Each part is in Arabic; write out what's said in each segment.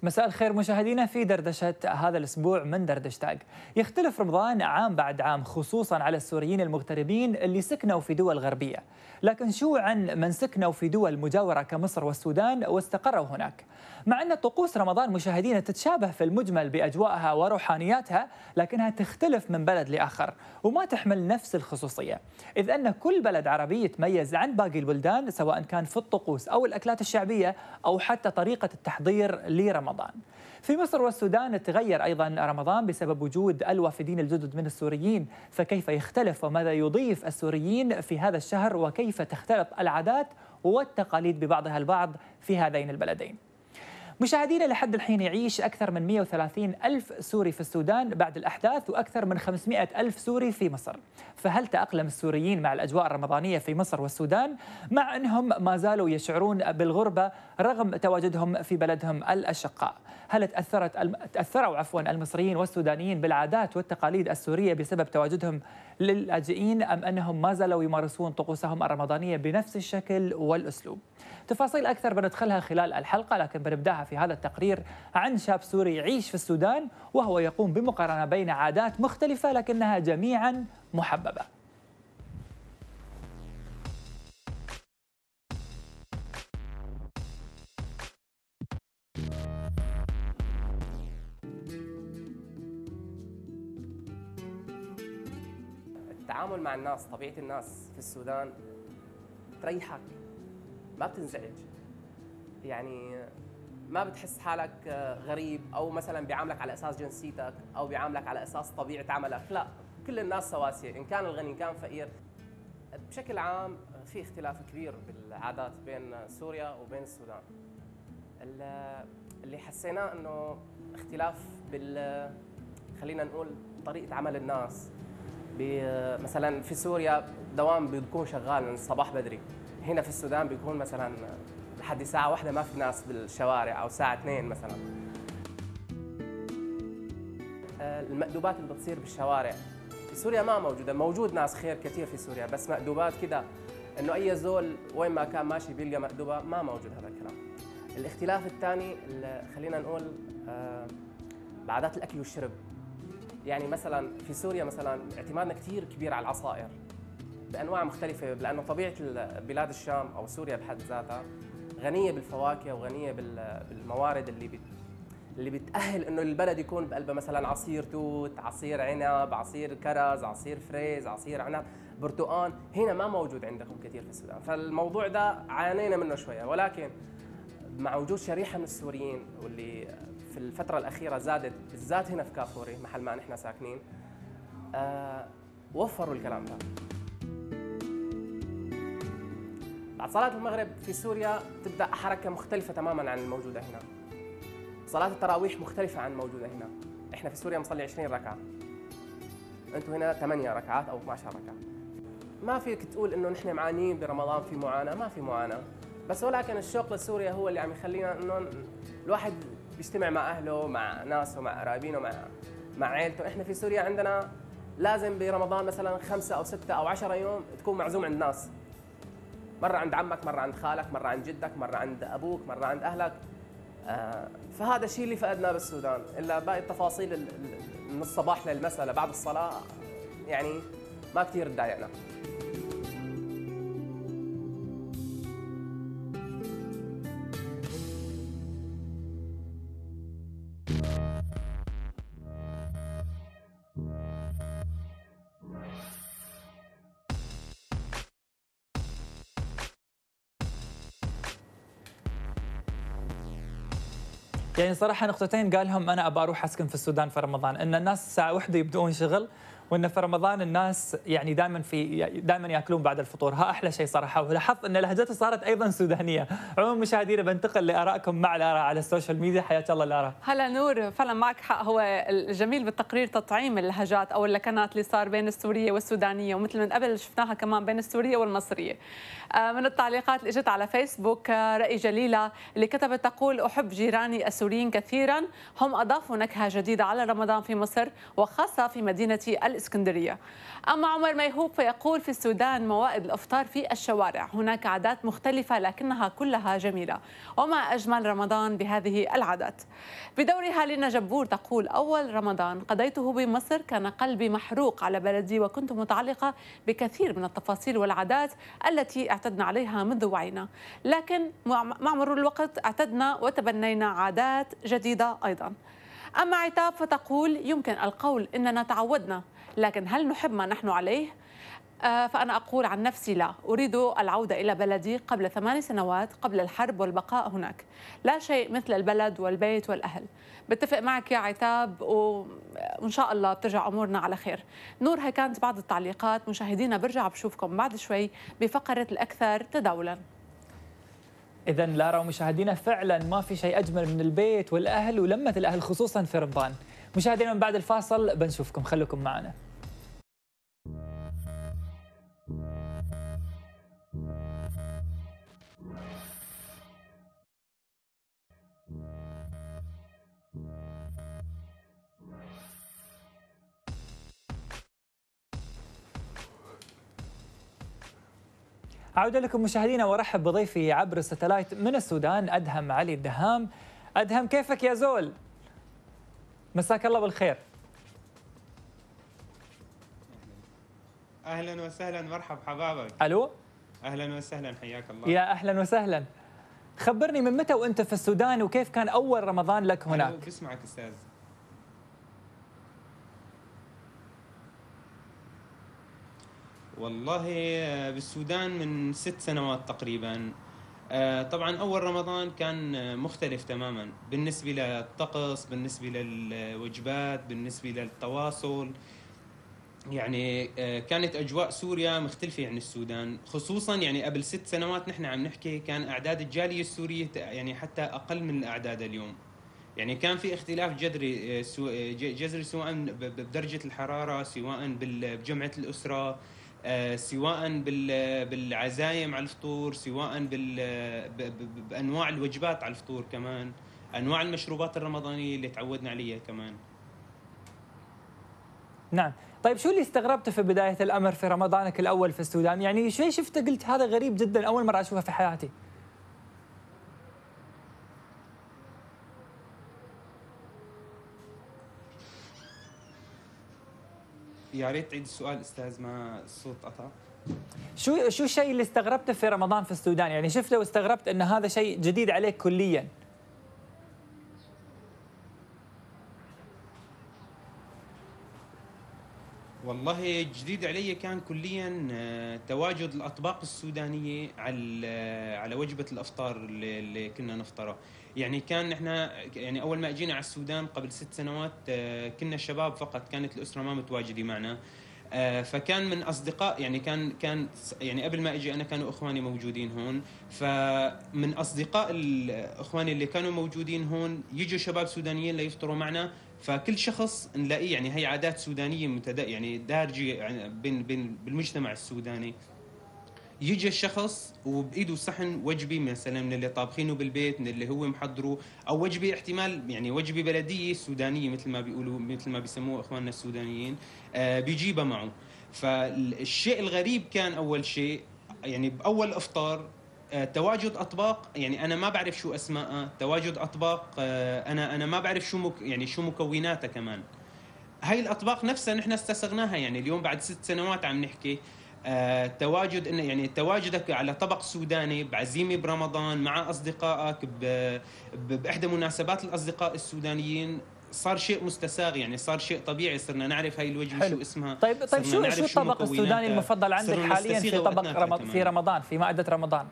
مساء الخير مشاهدينا في دردشة هذا الأسبوع من دردشتاج. يختلف رمضان عام بعد عام خصوصا على السوريين المغتربين اللي سكنوا في دول غربية، لكن شو عن من سكنوا في دول مجاورة كمصر والسودان واستقروا هناك؟ مع أن طقوس رمضان مشاهدينا تتشابه في المجمل بأجواءها وروحانياتها، لكنها تختلف من بلد لآخر وما تحمل نفس الخصوصية، إذ أن كل بلد عربي يتميز عن باقي البلدان سواء كان في الطقوس أو الأكلات الشعبية أو حتى طريقة التحضير لرمضان. في مصر والسودان تغير أيضا رمضان بسبب وجود الوافدين الجدد من السوريين، فكيف يختلف وماذا يضيف السوريين في هذا الشهر وكيف تختلط العادات والتقاليد ببعضها البعض في هذين البلدين؟ مشاهدينا، لحد الحين يعيش أكثر من 130 ألف سوري في السودان بعد الأحداث وأكثر من 500 ألف سوري في مصر. فهل تأقلم السوريين مع الأجواء الرمضانية في مصر والسودان مع أنهم ما زالوا يشعرون بالغربة رغم تواجدهم في بلدهم الأشقاء؟ هل تأثروا المصريين والسودانيين بالعادات والتقاليد السورية بسبب تواجدهم للاجئين أم أنهم ما زالوا يمارسون طقوسهم الرمضانية بنفس الشكل والأسلوب؟ تفاصيل أكثر بندخلها خلال الحلقة، لكن بنبدأها في هذا التقرير عن شاب سوري يعيش في السودان وهو يقوم بمقارنة بين عادات مختلفة لكنها جميعا محببة. التعامل مع الناس، طبيعة الناس في السودان تريحك، ما بتنزعج، يعني ما بتحس حالك غريب أو مثلا بيعاملك على أساس جنسيتك أو بيعاملك على أساس طبيعة عملك، لا، كل الناس سواسية، إن كان الغني إن كان فقير. بشكل عام في اختلاف كبير بالعادات بين سوريا وبين السودان. اللي حسيناه إنه اختلاف خلينا نقول طريقة عمل الناس. مثلا في سوريا دوام بيكون شغال من الصباح بدري، هنا في السودان بيكون مثلا لحد الساعة 1 ما في ناس بالشوارع أو الساعة 2 مثلا. المأدوبات اللي بتصير بالشوارع في سوريا ما موجودة، موجود ناس خير كثير في سوريا، بس مأدوبات كده إنه أي زول وين ما كان ماشي بيلقى مأدوبة، ما موجود هذا الكلام. الاختلاف الثاني خلينا نقول بعادات الأكل والشرب. يعني مثلا في سوريا مثلا اعتمادنا كثير كبير على العصائر بانواع مختلفه، لانه طبيعه بلاد الشام او سوريا بحد ذاتها غنيه بالفواكه وغنيه بالموارد اللي بتاهل انه البلد يكون بقلبه مثلا عصير توت، عصير عنب، عصير كرز، عصير فريز، عصير عنب، برتقان. هنا ما موجود عندكم كثير في السودان، فالموضوع ده عانينا منه شويه، ولكن مع وجود شريحه من السوريين واللي في الفترة الأخيرة زادت بالذات هنا في كافوري محل ما نحن ساكنين، وفروا الكلام ده. بعد صلاة المغرب في سوريا تبدأ حركة مختلفة تماماً عن الموجودة هنا. صلاة التراويح مختلفة عن الموجودة هنا. إحنا في سوريا بنصلي 20 ركعة. أنتم هنا 8 ركعات أو 12 ركعة. ما فيك تقول إنه نحن معانين برمضان، في معاناة، ما في معاناة. بس ولكن الشوق لسوريا هو اللي عم يخلينا إنه الواحد بيجتمع مع أهله، مع ناسه، مع قرايبينه، مع عائلته. إحنا في سوريا عندنا لازم برمضان مثلا 5 أو 6 أو 10 يوم تكون معزوم عند ناس، مرة عند عمك، مرة عند خالك، مرة عند جدك، مرة عند أبوك، مرة عند أهلك. فهذا الشيء اللي فقدناه بالسودان، إلا باقي التفاصيل من الصباح للمساء لبعد الصلاة يعني ما كثير تضايقنا. يعني صراحة نقطتين قالهم أنا أبى أروح أسكن في السودان في رمضان، إن الناس الساعة 1 يبدؤون شغل، وإن في رمضان الناس يعني دائما ياكلون بعد الفطور. ها أحلى شيء صراحة. ولاحظت أن لهجتها صارت أيضا سودانية. عموما مشاهدينا بنتقل لآرائكم مع لارا على السوشيال ميديا. حياك الله لارا. هلا نور، فعلا معك حق. هو الجميل بالتقرير تطعيم اللهجات أو اللكنات اللي صار بين السورية والسودانية، ومثل من قبل شفناها كمان بين السورية والمصرية. من التعليقات اللي اجت على فيسبوك رأي جليلة اللي كتبت تقول: أحب جيراني السوريين كثيرا، هم أضافوا نكهة جديدة على رمضان في مصر وخاصة في مدينتي والإسكندرية. أما عمر ميهوب فيقول في السودان موائد الإفطار في الشوارع، هناك عادات مختلفة لكنها كلها جميلة، وما أجمل رمضان بهذه العادات. بدورها لنا جبور تقول أول رمضان قضيته بمصر كان قلبي محروق على بلدي، وكنت متعلقة بكثير من التفاصيل والعادات التي اعتدنا عليها منذ وعينا، لكن مع مرور الوقت اعتدنا وتبنينا عادات جديدة أيضا. أما عتاب فتقول يمكن القول إننا تعودنا، لكن هل نحب ما نحن عليه؟ فأنا أقول عن نفسي لا، أريد العودة إلى بلدي قبل 8 سنوات قبل الحرب والبقاء هناك، لا شيء مثل البلد والبيت والأهل. بتفق معك يا عتاب، وإن شاء الله بترجع أمورنا على خير. نور، هي كانت بعض التعليقات. مشاهدينا برجع بشوفكم بعد شوي بفقرة الأكثر تداولا. إذا لارا ومشاهدينا فعلا ما في شيء أجمل من البيت والأهل ولمة الأهل خصوصا في رمضان. مشاهدينا من بعد الفاصل بنشوفكم، خليكم معنا. عودة لكم مشاهدينا، وارحب بضيفي عبر الستلايت من السودان أدهم علي الدهام. أدهم كيفك يا زول؟ مساك الله بالخير. اهلا وسهلا، مرحب حبابك. الو، اهلا وسهلا، حياك الله. يا اهلا وسهلا. خبرني من متى وانت في السودان وكيف كان اول رمضان لك هناك؟ بسمعك استاذ. والله بالسودان من 6 سنوات تقريبا. طبعا أول رمضان كان مختلف تماما بالنسبة للطقس، بالنسبة للوجبات، بالنسبة للتواصل. يعني كانت أجواء سوريا مختلفة عن السودان، خصوصا يعني قبل 6 سنوات نحن عم نحكي كان أعداد الجالية السورية يعني حتى أقل من الأعداد اليوم. يعني كان في اختلاف جذري سواء بدرجة الحرارة، سواء بجمعة الأسرة، سواء بالعزايم على الفطور، سواء بانواع الوجبات على الفطور، كمان انواع المشروبات الرمضانيه اللي تعودنا عليها كمان. نعم، طيب شو اللي استغربته في بدايه الامر في رمضانك الاول في السودان؟ يعني شيء شفته قلت هذا غريب جدا، اول مره اشوفه في حياتي. يا ريت تعيد السؤال استاذ، ما الصوت قطع. شو الشيء اللي استغربته في رمضان في السودان؟ يعني شفته واستغربت ان هذا شيء جديد عليك كليا. والله جديد علي كان كليا تواجد الاطباق السودانيه على وجبه الافطار اللي كنا نفطره. يعني كان نحن يعني اول ما اجينا على السودان قبل 6 سنوات كنا شباب فقط، كانت الاسره ما متواجده معنا. فكان من اصدقاء، يعني كان يعني قبل ما اجي انا كانوا اخواني موجودين هون، فمن اصدقاء الاخواني اللي كانوا موجودين هون يجوا شباب سودانيين ليفطروا معنا، فكل شخص نلاقيه يعني هي عادات سودانيه يعني دارجه يعني بين بالمجتمع السوداني. يجي الشخص وبايده صحن وجبه مثلا من اللي طابخينه بالبيت، من اللي هو محضره، او وجبه احتمال يعني وجبه بلديه سودانيه مثل ما بيقولوا، مثل ما بيسموها اخواننا السودانيين، بيجيبها معه. فالشيء الغريب كان اول شيء يعني باول افطار تواجد اطباق، يعني انا ما بعرف شو اسمائها، تواجد اطباق انا ما بعرف يعني شو مكوناتها كمان. هاي الاطباق نفسها نحن استسغناها، يعني اليوم بعد 6 سنوات عم نحكي تواجد انه يعني تواجدك على طبق سوداني بعزيمه برمضان مع اصدقائك باحدى مناسبات الاصدقاء السودانيين، صار شيء مستساغ، يعني صار شيء طبيعي، صرنا نعرف هاي الوجبه شو اسمها. طيب شو الطبق السوداني المفضل عندك حاليا في طبق في رمضان، في مائده رمضان؟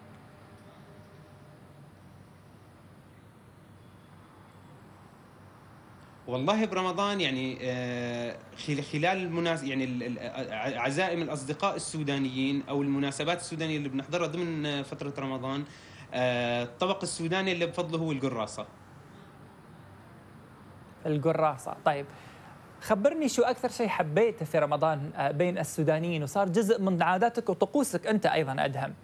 والله برمضان يعني خلال يعني عزائم الاصدقاء السودانيين او المناسبات السودانيه اللي بنحضرها ضمن فتره رمضان، الطبق السوداني اللي بفضله هو القراصه. القراصه، طيب خبرني شو اكثر شيء حبيته في رمضان بين السودانيين وصار جزء من عاداتك وطقوسك انت ايضا ادهم؟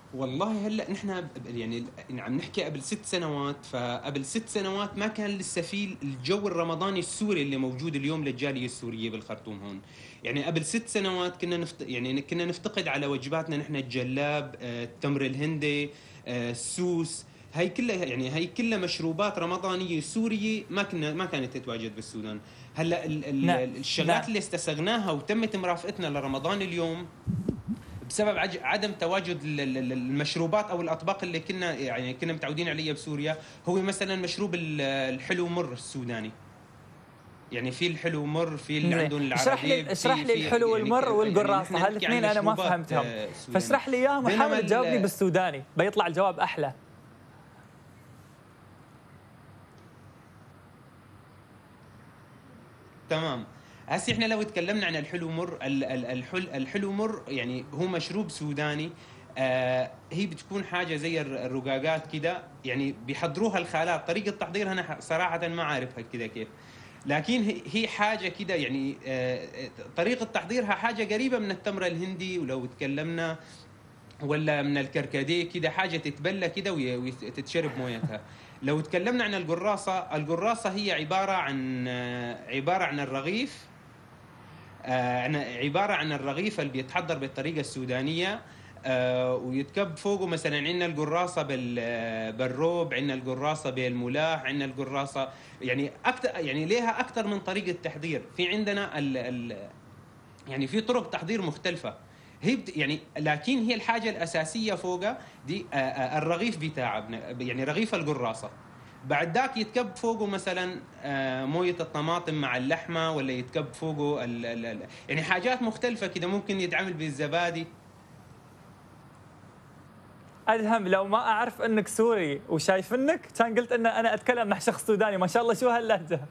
والله هلا نحن يعني عم نحكي قبل 6 سنوات، فقبل 6 سنوات ما كان لسه في الجو الرمضاني السوري اللي موجود اليوم للجاليه السوريه بالخرطوم هون. يعني قبل 6 سنوات كنا نفتقد على وجباتنا نحن الجلاب، التمر الهندي، السوس. هي كلها مشروبات رمضانيه سوريه ما كانت تتواجد بالسودان. هلا نعم. الشغلات اللي استسغناها وتمت مرافقتنا لرمضان اليوم بسبب عدم تواجد المشروبات او الاطباق اللي كنا متعودين عليها بسوريا، هو مثلا مشروب الحلو مر السوداني. يعني في الحلو مر، في اللي عندهم العربي. اشرح لي الحلو والمر والقراصه، هالاثنين انا ما فهمتهم، فاشرح لي اياهم وحاول تجاوبني بالسوداني بيطلع الجواب احلى. تمام. هسه احنا لو تكلمنا عن الحلو مر، الحلو مر يعني هو مشروب سوداني. هي بتكون حاجه زي الرقاقات كده، يعني بيحضروها الخالات. طريقه تحضيرها انا صراحه ما عارفها كده كيف، لكن هي حاجه كده يعني طريقه تحضيرها حاجه قريبه من التمر الهندي، ولو تكلمنا ولا من الكركديه كده حاجه تتبلى كده وتتشرب مويتها. لو تكلمنا عن القراصه هي عباره عن الرغيف، عباره عن الرغيف اللي بيتحضر بالطريقه السودانيه، ويتكب فوقه مثلا عندنا القراصه بالروب، عندنا القراصه بالملاح، عندنا القراصه يعني اكثر، يعني ليها اكثر من طريقه تحضير. في عندنا يعني في طرق تحضير مختلفه. يعني لكن هي الحاجه الاساسيه فوقها دي الرغيف بتاعها، يعني رغيف القراصه. بعد ذاك يتكب فوقه مثلا مويه الطماطم مع اللحمه، ولا يتكب فوقه يعني حاجات مختلفه كده، ممكن يتعمل بالزبادي. ادهم لو ما اعرف انك سوري وشايفنك كان قلت ان انا اتكلم مع شخص سوداني. ما شاء الله شو هاللهجه.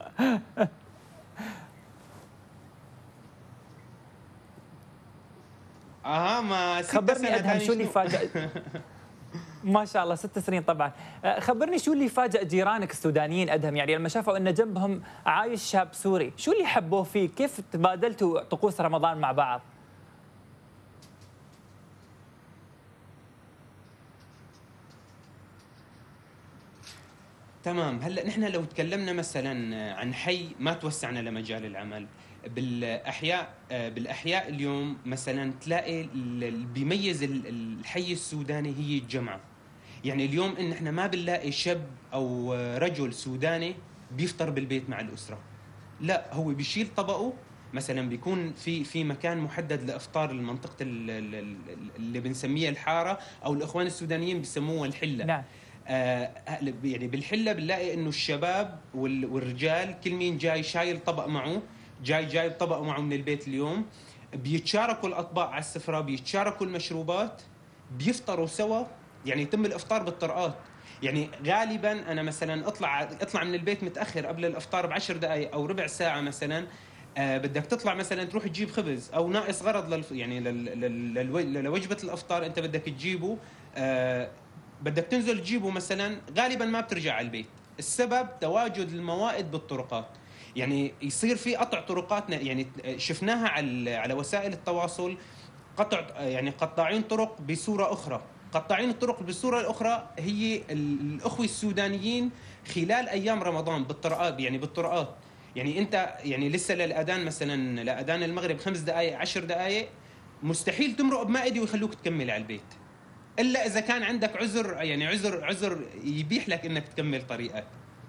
ما 6 خبرني ادهم شو اللي فاجأ. ما شاء الله 6 سنين طبعا. خبرني شو اللي فاجأ جيرانك السودانيين ادهم، يعني لما شافوا ان جنبهم عايش شاب سوري، شو اللي حبوه فيه؟ كيف تبادلتوا طقوس رمضان مع بعض؟ تمام. هلا نحن لو تكلمنا مثلا عن حي ما توسعنا لمجال العمل بالاحياء اليوم، مثلا تلاقي اللي بيميز الحي السوداني هي الجمعه. يعني اليوم ان احنا ما بنلاقي شاب او رجل سوداني بيفطر بالبيت مع الاسره، لا هو بيشيل طبقه مثلا، بيكون في مكان محدد لافطار المنطقه اللي بنسميها الحاره، او الاخوان السودانيين بيسموها الحله. نعم. يعني بالحله بنلاقي انه الشباب والرجال كل مين جاي شايل طبق معه، جايب طبق معه من البيت اليوم، بيتشاركوا الاطباق على السفره، بيتشاركوا المشروبات، بيفطروا سوا. يعني يتم الافطار بالطرقات. يعني غالبا انا مثلا اطلع من البيت متاخر قبل الافطار ب10 دقائق او ربع ساعه مثلا، بدك تطلع مثلا تروح تجيب خبز او ناقص غرض يعني لوجبه الافطار انت بدك تجيبه، بدك تنزل تجيبه مثلا، غالبا ما بترجع على البيت. السبب تواجد الموائد بالطرقات. يعني يصير في قطع طرقاتنا، يعني شفناها على وسائل التواصل، يعني قطاعين طرق بصوره اخرى. قطاعين الطرق بالصوره الاخرى هي الاخوه السودانيين خلال ايام رمضان بالطرقات، يعني بالطرقات. يعني انت يعني لسه للاذان مثلا، لاذان المغرب 5 دقائق 10 دقائق، مستحيل تمرق بمائده ويخلوك تكمل على البيت، الا اذا كان عندك عذر، يعني عذر يبيح لك انك تكمل طريقك.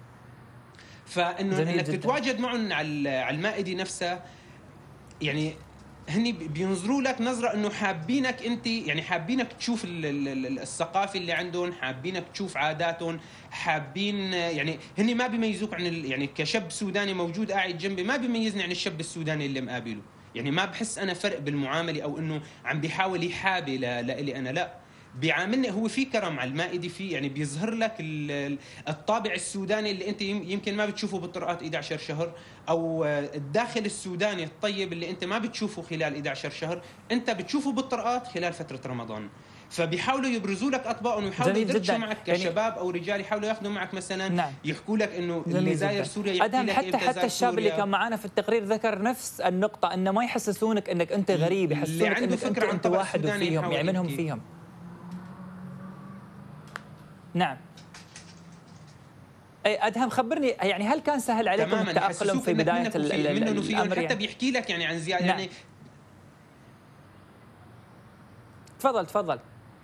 فانه انك تتواجد معهم على المائده نفسها، يعني هني بينظروا لك نظره انه حابينك انت، يعني حابينك تشوف الثقافه اللي عندهم، حابينك تشوف عاداتهم، حابين يعني هني ما بيميزوك عن يعني كشاب سوداني موجود قاعد جنبي ما بيميزني عن الشاب السوداني اللي مقابله. يعني ما بحس انا فرق بالمعامله، او انه عم بيحاول يحابي لإلي انا، لا بيعاملني هو في كرم على المائده، في يعني بيظهر لك الطابع السوداني اللي انت يمكن ما بتشوفه بالطرقات 11 شهر، او الداخل السوداني الطيب اللي انت ما بتشوفه خلال 11 شهر، انت بتشوفه بالطرقات خلال فتره رمضان. فبيحاولوا يبرزوا لك اطباقهم، ويحاولوا يدردشوا معك كشباب او رجال، يحاولوا ياخذوا معك مثلا. نعم. يحكوا لك انه اللي زاير سوريا يحكي لك حتى الشاب اللي كان معنا في التقرير ذكر نفس النقطه، انه ما يحسسونك انك انت غريب، يحسسونك انك انت واحد فيهم، يعني منهم فيهم. نعم. اي ادهم خبرني، يعني هل كان سهل عليكم التأقلم في بداية الأمر؟ حتى بيحكي لك يعني عن زيادة نعم. يعني. تفضل.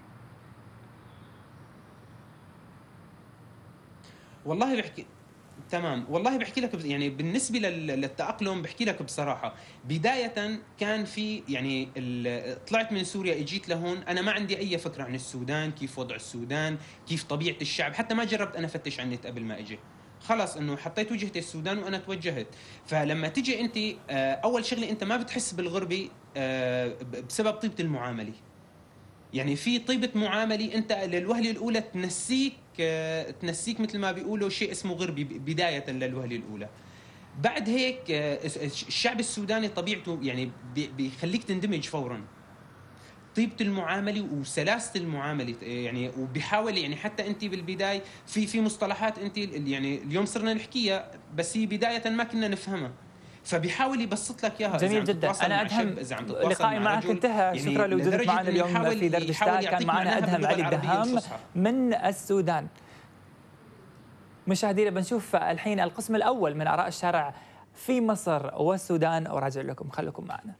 والله بحكي تمام، والله بحكي لك يعني بالنسبه للتاقلم بحكي لك بصراحه، بدايه كان في يعني طلعت من سوريا اجيت لهون، انا ما عندي اي فكره عن السودان، كيف وضع السودان، كيف طبيعه الشعب، حتى ما جربت انا افتش عن النت قبل ما اجي. خلص انه حطيت وجهتي السودان وانا توجهت. فلما تيجي انت اول شغله انت ما بتحس بالغربه بسبب طيبه المعامله. يعني في طيبة معاملة انت للوهلة الاولى تنسيك مثل ما بيقولوا شيء اسمه غربي بداية للوهلة الاولى. بعد هيك الشعب السوداني طبيعته يعني بيخليك تندمج فورا. طيبة المعاملة وسلاسة المعاملة يعني، وبيحاول يعني حتى انت بالبداية في مصطلحات انت يعني اليوم صرنا نحكيها بس هي بداية ما كنا نفهمها، فبيحاول يبسط لك اياها. جميل جدا. انا ادهم لقائي معك انتهى، شكرا لوجودك معنا اليوم في دردشتاج. كان معنا ادهم علي الدهام من السودان. مشاهدينا بنشوف الحين القسم الاول من اراء الشارع في مصر والسودان، وراجع لكم، خليكم معنا.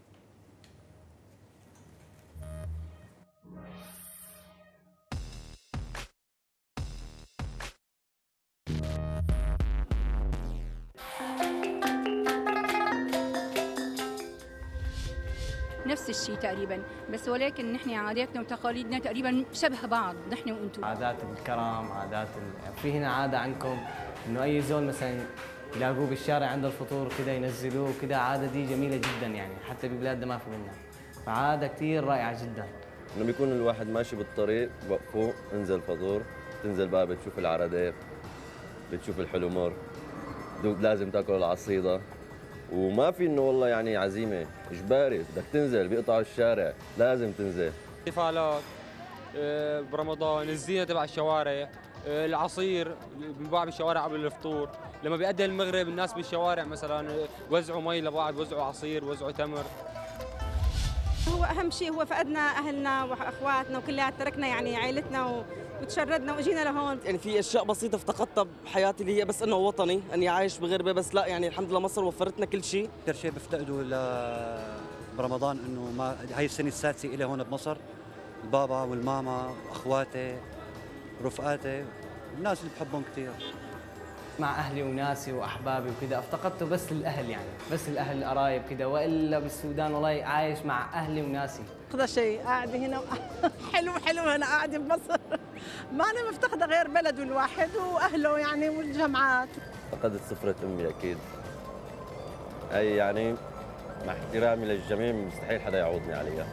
نفس الشيء تقريبا، بس ولكن نحن عاداتنا وتقاليدنا تقريبا شبه بعض نحن وانتم. عادات الكرم، في هنا عاده عندكم انه اي زول مثلا يلاقوه بالشارع عند الفطور كده ينزلوه كده، عاده دي جميله جدا يعني، حتى ببلادنا ما في منها، فعاده كثير رائعه جدا. لما يكون الواحد ماشي بالطريق بوقفوه انزل فطور، تنزل بقى بتشوف العرديف، بتشوف الحلمر، لازم تاكل العصيده، وما في انه والله يعني عزيمه اجباري بدك تنزل، بيقطعوا الشارع لازم تنزل. احتفالات برمضان، الزينه تبع الشوارع، العصير بنباع بالشوارع قبل الفطور، لما بيأذن المغرب الناس بالشوارع مثلا وزعوا مي لبعض، وزعوا عصير، وزعوا تمر. هو اهم شيء هو فقدنا اهلنا واخواتنا وكليات، تركنا يعني عائلتنا وتشردنا واجينا لهون. يعني في اشياء بسيطه افتقدتها بحياتي اللي هي بس انه وطني، اني عايش بغربه، بس لا يعني الحمد لله مصر وفرتنا كل شيء. اكثر شيء بفتقده برمضان انه ما هاي السنه السادسه الي هون بمصر، البابا والماما واخواتي رفقاتي، الناس اللي بحبهم كثير. مع اهلي وناسي واحبابي وكذا افتقدته، بس الاهل يعني، بس الاهل القرايب كذا، والا بالسودان والله عايش مع اهلي وناسي. هذا شيء قاعده هنا حلو هنا قاعده بمصر، ما انا مفتقده غير بلده الواحد واهله يعني والجامعات. فقدت سفرة امي اكيد، اي يعني مع احترامي للجميع مستحيل حدا يعوضني عليها.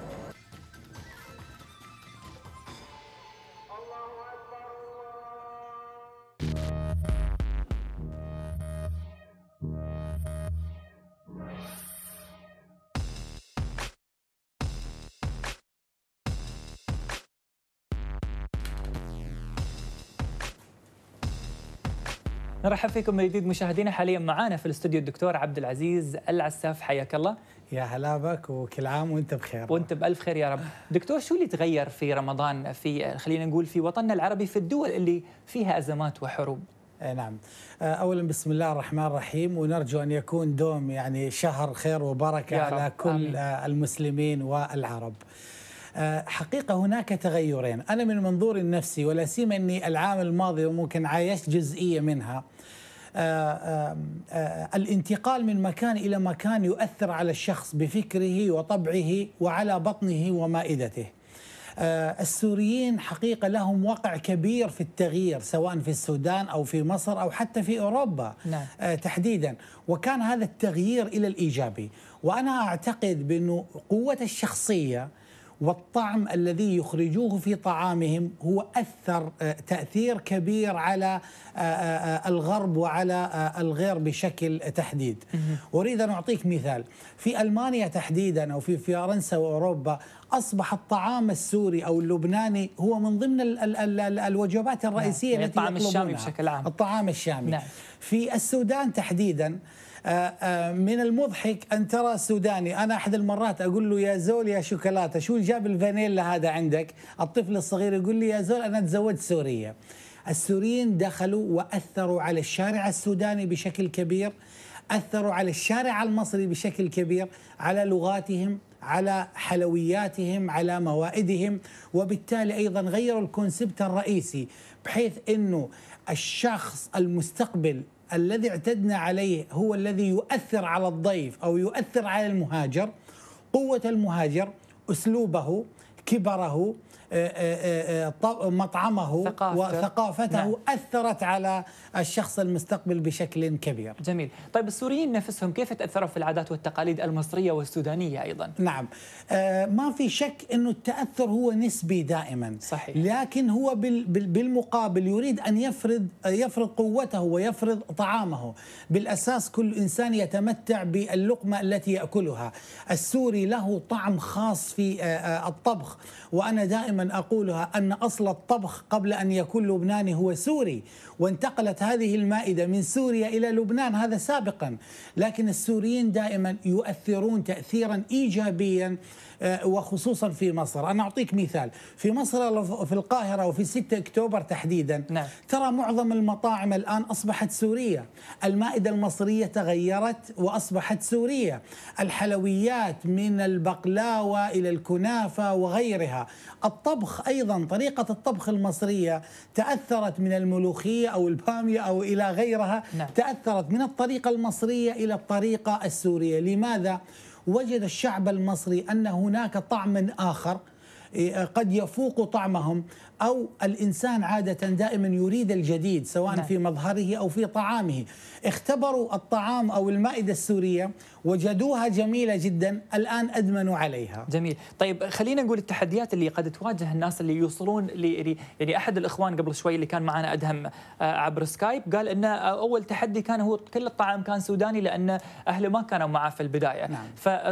نرحب فيكم من جديد مشاهدينا. حاليا معانا في الاستوديو الدكتور عبد العزيز العساف، حياك الله. يا هلا بك، وكل عام وانت بخير. وانت بألف خير يا رب. دكتور، شو اللي تغير في رمضان في خلينا نقول في وطننا العربي في الدول اللي فيها أزمات وحروب؟ نعم، أولا بسم الله الرحمن الرحيم، ونرجو أن يكون دوم يعني شهر خير وبركة على كل آمين. المسلمين والعرب. حقيقة هناك تغيرين، أنا من منظور النفسي ولا سيما أني العام الماضي وممكن عايشت جزئية منها. الانتقال من مكان إلى مكان يؤثر على الشخص بفكره وطبعه وعلى بطنه ومائدته. السوريين حقيقة لهم وقع كبير في التغيير، سواء في السودان أو في مصر أو حتى في أوروبا. نعم. تحديدا، وكان هذا التغيير إلى الإيجابي. وأنا أعتقد بأنه قوة الشخصية والطعم الذي يخرجوه في طعامهم هو أثر تأثير كبير على الغرب وعلى الغير بشكل تحديد. أريد أن أعطيك مثال، في ألمانيا تحديدا أو في فرنسا وأوروبا أصبح الطعام السوري أو اللبناني هو من ضمن الوجبات الرئيسية. نعم. التي الطعام الشامي بشكل عام. الطعام الشامي. نعم. في السودان تحديدا من المضحك أن ترى السوداني، أنا أحد المرات أقول له يا زول يا شوكولاتة شو جاب الفانيلا هذا عندك؟ الطفل الصغير يقول لي يا زول أنا تزوجت سورية. السوريين دخلوا وأثروا على الشارع السوداني بشكل كبير، أثروا على الشارع المصري بشكل كبير، على لغاتهم، على حلوياتهم، على موائدهم، وبالتالي أيضا غيروا الكونسبت الرئيسي بحيث أنه الشخص المستقبل الذي اعتدنا عليه هو الذي يؤثر على الضيف أو يؤثر على المهاجر. قوة المهاجر، أسلوبه، كبره، مطعمه وثقافته نعم. أثرت على الشخص المستقبل بشكل كبير. جميل. طيب السوريين نفسهم كيف تأثروا في العادات والتقاليد المصرية والسودانية أيضا؟ نعم، ما في شك أنه التأثر هو نسبي دائما. صحيح. لكن هو بالمقابل يريد أن يفرض قوته ويفرض طعامه. بالأساس كل إنسان يتمتع باللقمة التي يأكلها. السوري له طعم خاص في الطبخ، وأنا دائما أقولها أن أصل الطبخ قبل أن يكون لبناني هو سوري، وانتقلت هذه المائدة من سوريا إلى لبنان هذا سابقا، لكن السوريين دائما يؤثرون تأثيرا إيجابيا وخصوصا في مصر. أنا أعطيك مثال، في مصر في القاهرة وفي 6 أكتوبر تحديدا نعم. ترى معظم المطاعم الآن أصبحت سورية، المائدة المصرية تغيرت وأصبحت سورية، الحلويات من البقلاوة إلى الكنافة وغيرها، الطبخ أيضا طريقة الطبخ المصرية تأثرت من الملوخية أو البامية أو إلى غيرها نعم. تأثرت من الطريقة المصرية إلى الطريقة السورية. لماذا؟ وجد الشعب المصري أن هناك طعم آخر قد يفوق طعمهم، أو الإنسان عادة دائما يريد الجديد سواء نعم. في مظهره أو في طعامه. اختبروا الطعام أو المائدة السورية وجدوها جميلة جدا، الآن أدمنوا عليها. جميل. طيب خلينا نقول التحديات اللي قد تواجه الناس اللي يوصلون يعني أحد الإخوان قبل شوي اللي كان معنا أدهم عبر سكايب قال إن أول تحدي كان هو كل الطعام كان سوداني لأن أهله ما كانوا معه في البداية نعم.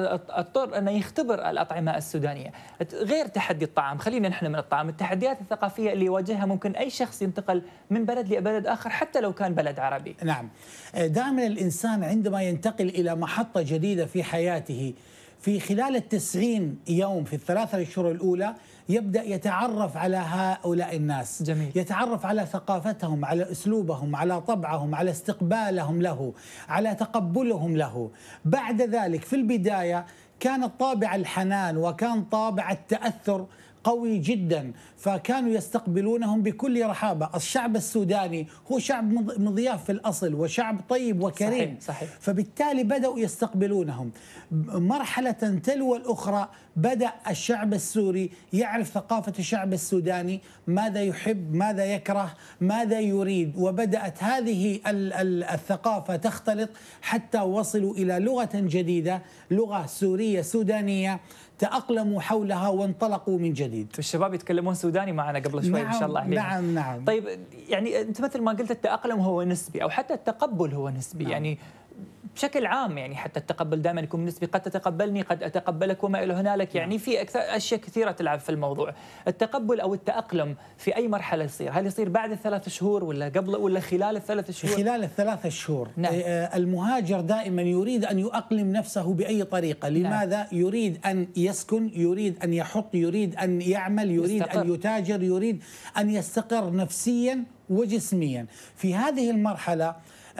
فاضطر أنه يختبر الأطعمة السودانية. غير تحدي الطعام، خلينا نحن من الطعام، التحديات الثقافية اللي يواجهها ممكن أي شخص ينتقل من بلد لبلد آخر حتى لو كان بلد عربي. نعم، دائما الإنسان عندما ينتقل إلى محطة جديدة في حياته في خلال 90 يوم في ال3 أشهر الأولى يبدأ يتعرف على هؤلاء الناس. جميل. يتعرف على ثقافتهم، على أسلوبهم، على طبعهم، على استقبالهم له، على تقبلهم له. بعد ذلك في البداية كان طابع الحنان وكان طابع التأثر قوي جدا، فكانوا يستقبلونهم بكل رحابة. الشعب السوداني هو شعب مضياف في الأصل وشعب طيب وكريم. صحيح. فبالتالي بدأوا يستقبلونهم. مرحلة تلو الأخرى بدأ الشعب السوري يعرف ثقافة الشعب السوداني، ماذا يحب، ماذا يكره، ماذا يريد، وبدأت هذه الثقافة تختلط حتى وصلوا إلى لغة جديدة، لغة سورية سودانية، تأقلموا حولها وانطلقوا من جديد. الشباب يتكلمون سوداني معنا قبل شوي. نعم، ما شاء الله عليهم. نعم نعم. طيب يعني أنت مثل ما قلت التأقلم هو نسبي أو حتى التقبل هو نسبي نعم. يعني بشكل عام يعني حتى التقبل دائما يكون نسبي، قد تتقبلني قد أتقبلك وما إلى هنالك، يعني في أشياء كثيرة تلعب في الموضوع. التقبل أو التأقلم في أي مرحلة يصير؟ هل يصير بعد ال3 شهور ولا قبل ولا خلال ال3 شهور؟ خلال ال3 شهور. نعم. المهاجر دائما يريد أن يؤقلم نفسه بأي طريقة. لماذا؟ نعم. يريد أن يسكن، يريد أن يحط، يريد أن يعمل، يريد يستقر. أن يتاجر، يريد أن يستقر نفسيا وجسميا. في هذه المرحلة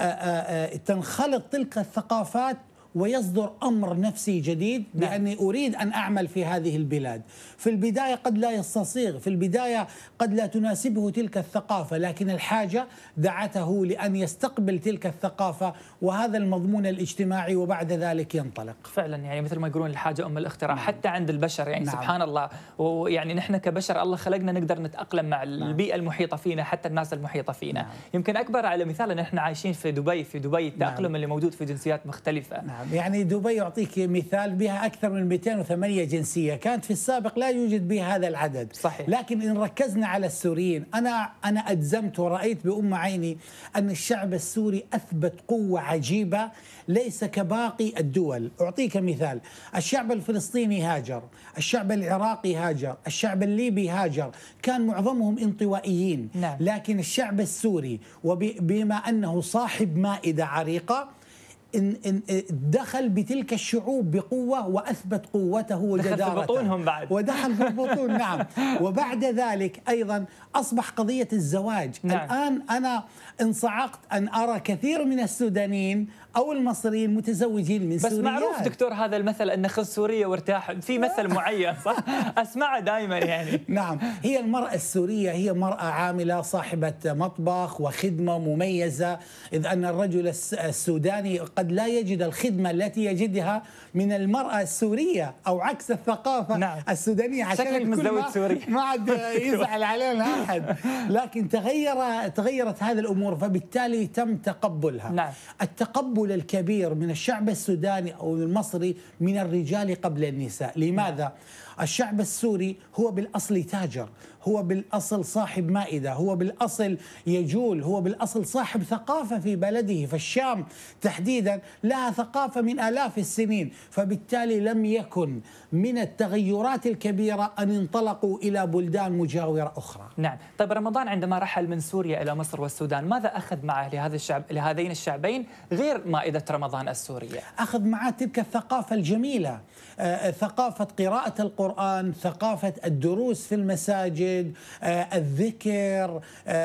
تنخلط تلك الثقافات ويصدر أمر نفسي جديد بأني أريد أن أعمل في هذه البلاد. في البداية قد لا يستصيغ، في البداية قد لا تناسبه تلك الثقافة، لكن الحاجة دعته لأن يستقبل تلك الثقافة وهذا المضمون الاجتماعي، وبعد ذلك ينطلق. فعلا يعني مثل ما يقولون الحاجة أم الاختراع. نعم. حتى عند البشر يعني نعم. سبحان الله، ويعني نحن كبشر الله خلقنا نقدر نتأقلم مع البيئة المحيطة فينا، حتى الناس المحيطة فينا. نعم. يمكن أكبر على مثال أن احنا عايشين في دبي التأقلم نعم. اللي موجود في جنسيات مختلفة. نعم. يعني دبي يعطيك مثال بها أكثر من 208 جنسية، كانت في السابق لا يوجد بها هذا العدد. صحيح. لكن إن ركزنا على السوريين، أنا أجزمت ورأيت بأم عيني أن الشعب السوري أثبت قوة عجيبة ليس كباقي الدول. أعطيك مثال، الشعب الفلسطيني هاجر، الشعب العراقي هاجر، الشعب الليبي هاجر، كان معظمهم انطوائيين. نعم. لكن الشعب السوري وبما أنه صاحب مائدة عريقة دخل بتلك الشعوب بقوة وأثبت قوته وجدارته. دخل في بطونهم بعد. ودخل في البطون نعم. وبعد ذلك أيضا أصبح قضية الزواج. نعم. الآن أنا انصعقت أن أرى كثير من السودانيين أو المصريين متزوجين من بس سوريات. معروف دكتور هذا المثل أن خذ سوريا وارتاح، في مثل معين صح؟ أسمعه دائما يعني. نعم، هي المرأة السورية هي مرأة عاملة صاحبة مطبخ وخدمة مميزة، إذ أن الرجل السوداني قد لا يجد الخدمة التي يجدها من المرأة السورية أو عكس الثقافة نعم. السودانية. عشان متزوج سوري ما عاد يزعل علينا أحد، لكن تغيرت هذه الأمور، فبالتالي تم تقبلها. نعم. التقبل الكبير من الشعب السوداني أو المصري من الرجال قبل النساء. لماذا؟ الشعب السوري هو بالأصل تاجر، هو بالأصل صاحب مائدة، هو بالأصل يجول، هو بالأصل صاحب ثقافة في بلده. فالشام تحديدا لها ثقافة من آلاف السنين، فبالتالي لم يكن من التغيرات الكبيرة أن انطلقوا إلى بلدان مجاورة أخرى. نعم. طيب رمضان عندما رحل من سوريا إلى مصر والسودان ماذا أخذ معه لهذين الشعبين غير مائدة رمضان السورية؟ أخذ معه تلك الثقافة الجميلة، ثقافة قراءة القرآن، ثقافة الدروس في المساجد، الذكر،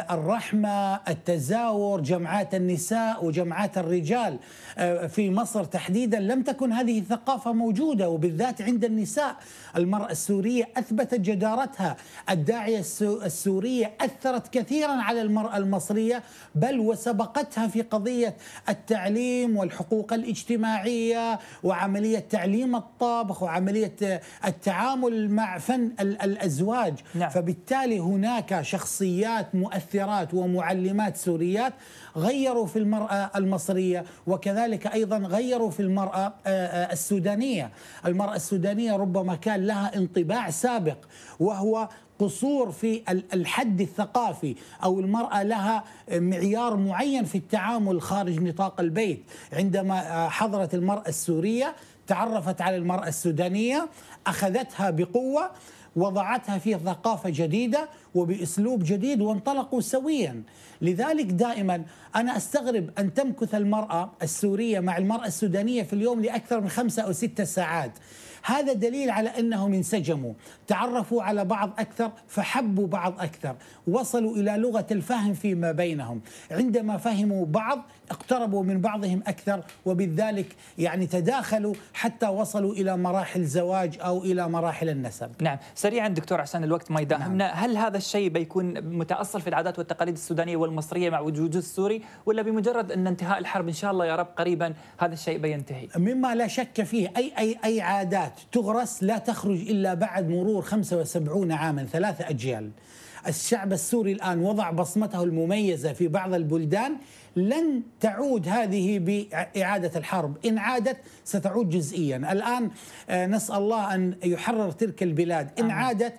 الرحمة، التزاور، جمعات النساء وجمعات الرجال. في مصر تحديدا لم تكن هذه الثقافة موجودة، وبالذات عند النساء. المرأة السورية أثبتت جدارتها، الداعية السورية أثرت كثيرا على المرأة المصرية، بل وسبقتها في قضية التعليم والحقوق الاجتماعية وعملية تعليم الطبخ وعملية التعامل مع فن الأزواج. نعم. فبالتالي هناك شخصيات مؤثرات ومعلمات سوريات غيروا في المرأة المصرية، وكذلك أيضا غيروا في المرأة السودانية. المرأة السودانية ربما كان لها انطباع سابق، وهو قصور في الحد الثقافي، أو المرأة لها معيار معين في التعامل خارج نطاق البيت. عندما حضرت المرأة السورية تعرفت على المرأة السودانية، أخذتها بقوة، وضعتها في ثقافة جديدة وبأسلوب جديد، وانطلقوا سويا. لذلك دائما أنا أستغرب أن تمكث المرأة السورية مع المرأة السودانية في اليوم لأكثر من 5 أو 6 ساعات. هذا دليل على أنهم انسجموا، تعرفوا على بعض أكثر، فحبوا بعض أكثر، وصلوا إلى لغة الفهم فيما بينهم. عندما فهموا بعض اقتربوا من بعضهم أكثر، وبذلك يعني تداخلوا حتى وصلوا إلى مراحل زواج أو إلى مراحل النسب. نعم. سريعا دكتور عشان الوقت ما يداهمنا، نعم. هل هذا الشيء بيكون متأصل في العادات والتقاليد السودانية والمصرية مع وجود السوري، ولا بمجرد أن انتهاء الحرب إن شاء الله يا رب قريبا هذا الشيء بينتهي؟ مما لا شك فيه، أي عادات تغرس لا تخرج إلا بعد مرور 75 عاما، 3 أجيال. الشعب السوري الآن وضع بصمته المميزة في بعض البلدان، لن تعود هذه بإعادة الحرب، إن عادت ستعود جزئيا. الآن نسأل الله أن يحرر تلك البلاد. إن عادت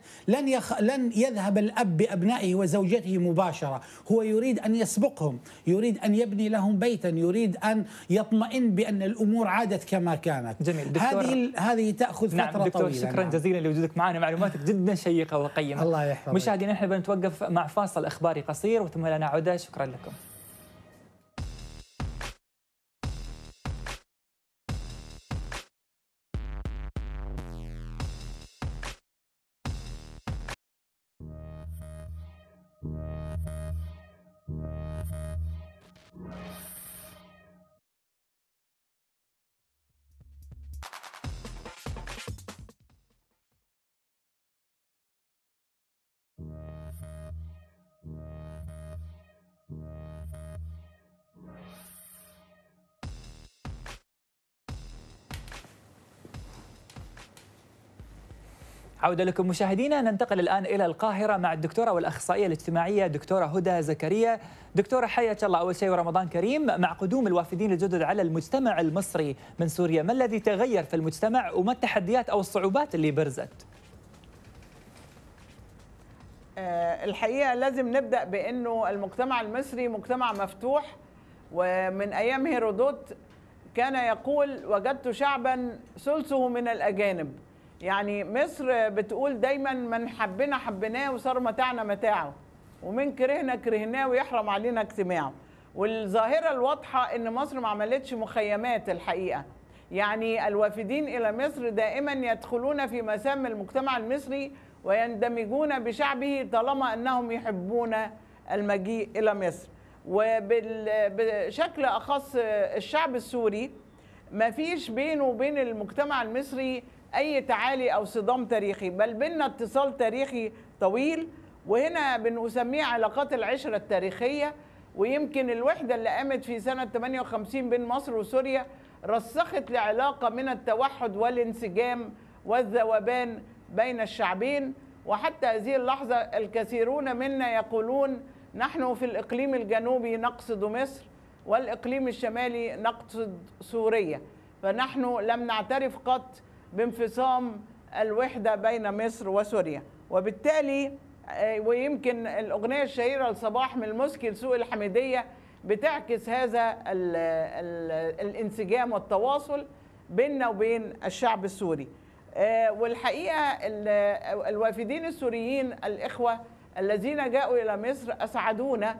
لن يذهب الأب بأبنائه وزوجته مباشرة، هو يريد أن يسبقهم، يريد أن يبني لهم بيتا، يريد أن يطمئن بأن الأمور عادت كما كانت. جميل دكتور. هذه تأخذ فترة دكتور طويلة. شكرا جزيلا لوجودك معنا، معلوماتك جدا شيقة وقيمة. الله يحفظك. مشاهدينا احنا بنتوقف مع فاصل إخباري قصير وثم لنا عودة. شكرا لكم. عودة لكم مشاهدينا. ننتقل الآن إلى القاهرة مع الدكتورة والأخصائية الاجتماعية دكتورة هدى زكريا. دكتورة حياك الله أول شيء ورمضان كريم. مع قدوم الوافدين الجدد على المجتمع المصري من سوريا، ما الذي تغير في المجتمع وما التحديات أو الصعوبات اللي برزت؟ الحقيقة لازم نبدأ بأنه المجتمع المصري مجتمع مفتوح، ومن أيام هيرودوت كان يقول وجدت شعبا ثلثه من الأجانب. يعني مصر بتقول دايما من حبنا حبناه وصار متاعنا متاعه، ومن كرهنا كرهناه ويحرم علينا اجتماعه. والظاهرة الواضحة إن مصر ما عملتش مخيمات الحقيقة. يعني الوافدين إلى مصر دائما يدخلون في مسام المجتمع المصري ويندمجون بشعبه طالما أنهم يحبون المجيء إلى مصر. وبشكل أخص الشعب السوري ما فيش بينه وبين المجتمع المصري أي تعالي أو صدام تاريخي، بل بيننا اتصال تاريخي طويل، وهنا بنسميه علاقات العشرة التاريخية. ويمكن الوحدة اللي قامت في سنة 58 بين مصر وسوريا رسخت لعلاقة من التوحد والانسجام والذوبان بين الشعبين. وحتى هذه اللحظة الكثيرون منا يقولون نحن في الإقليم الجنوبي نقصد مصر والإقليم الشمالي نقصد سوريا، فنحن لم نعترف قط بانفصام الوحدة بين مصر وسوريا. وبالتالي ويمكن الأغنية الشهيرة لصباح من المسكي لسوق الحميدية بتعكس هذا الانسجام والتواصل بيننا وبين الشعب السوري. والحقيقة الوافدين السوريين الإخوة الذين جاءوا إلى مصر أسعدونا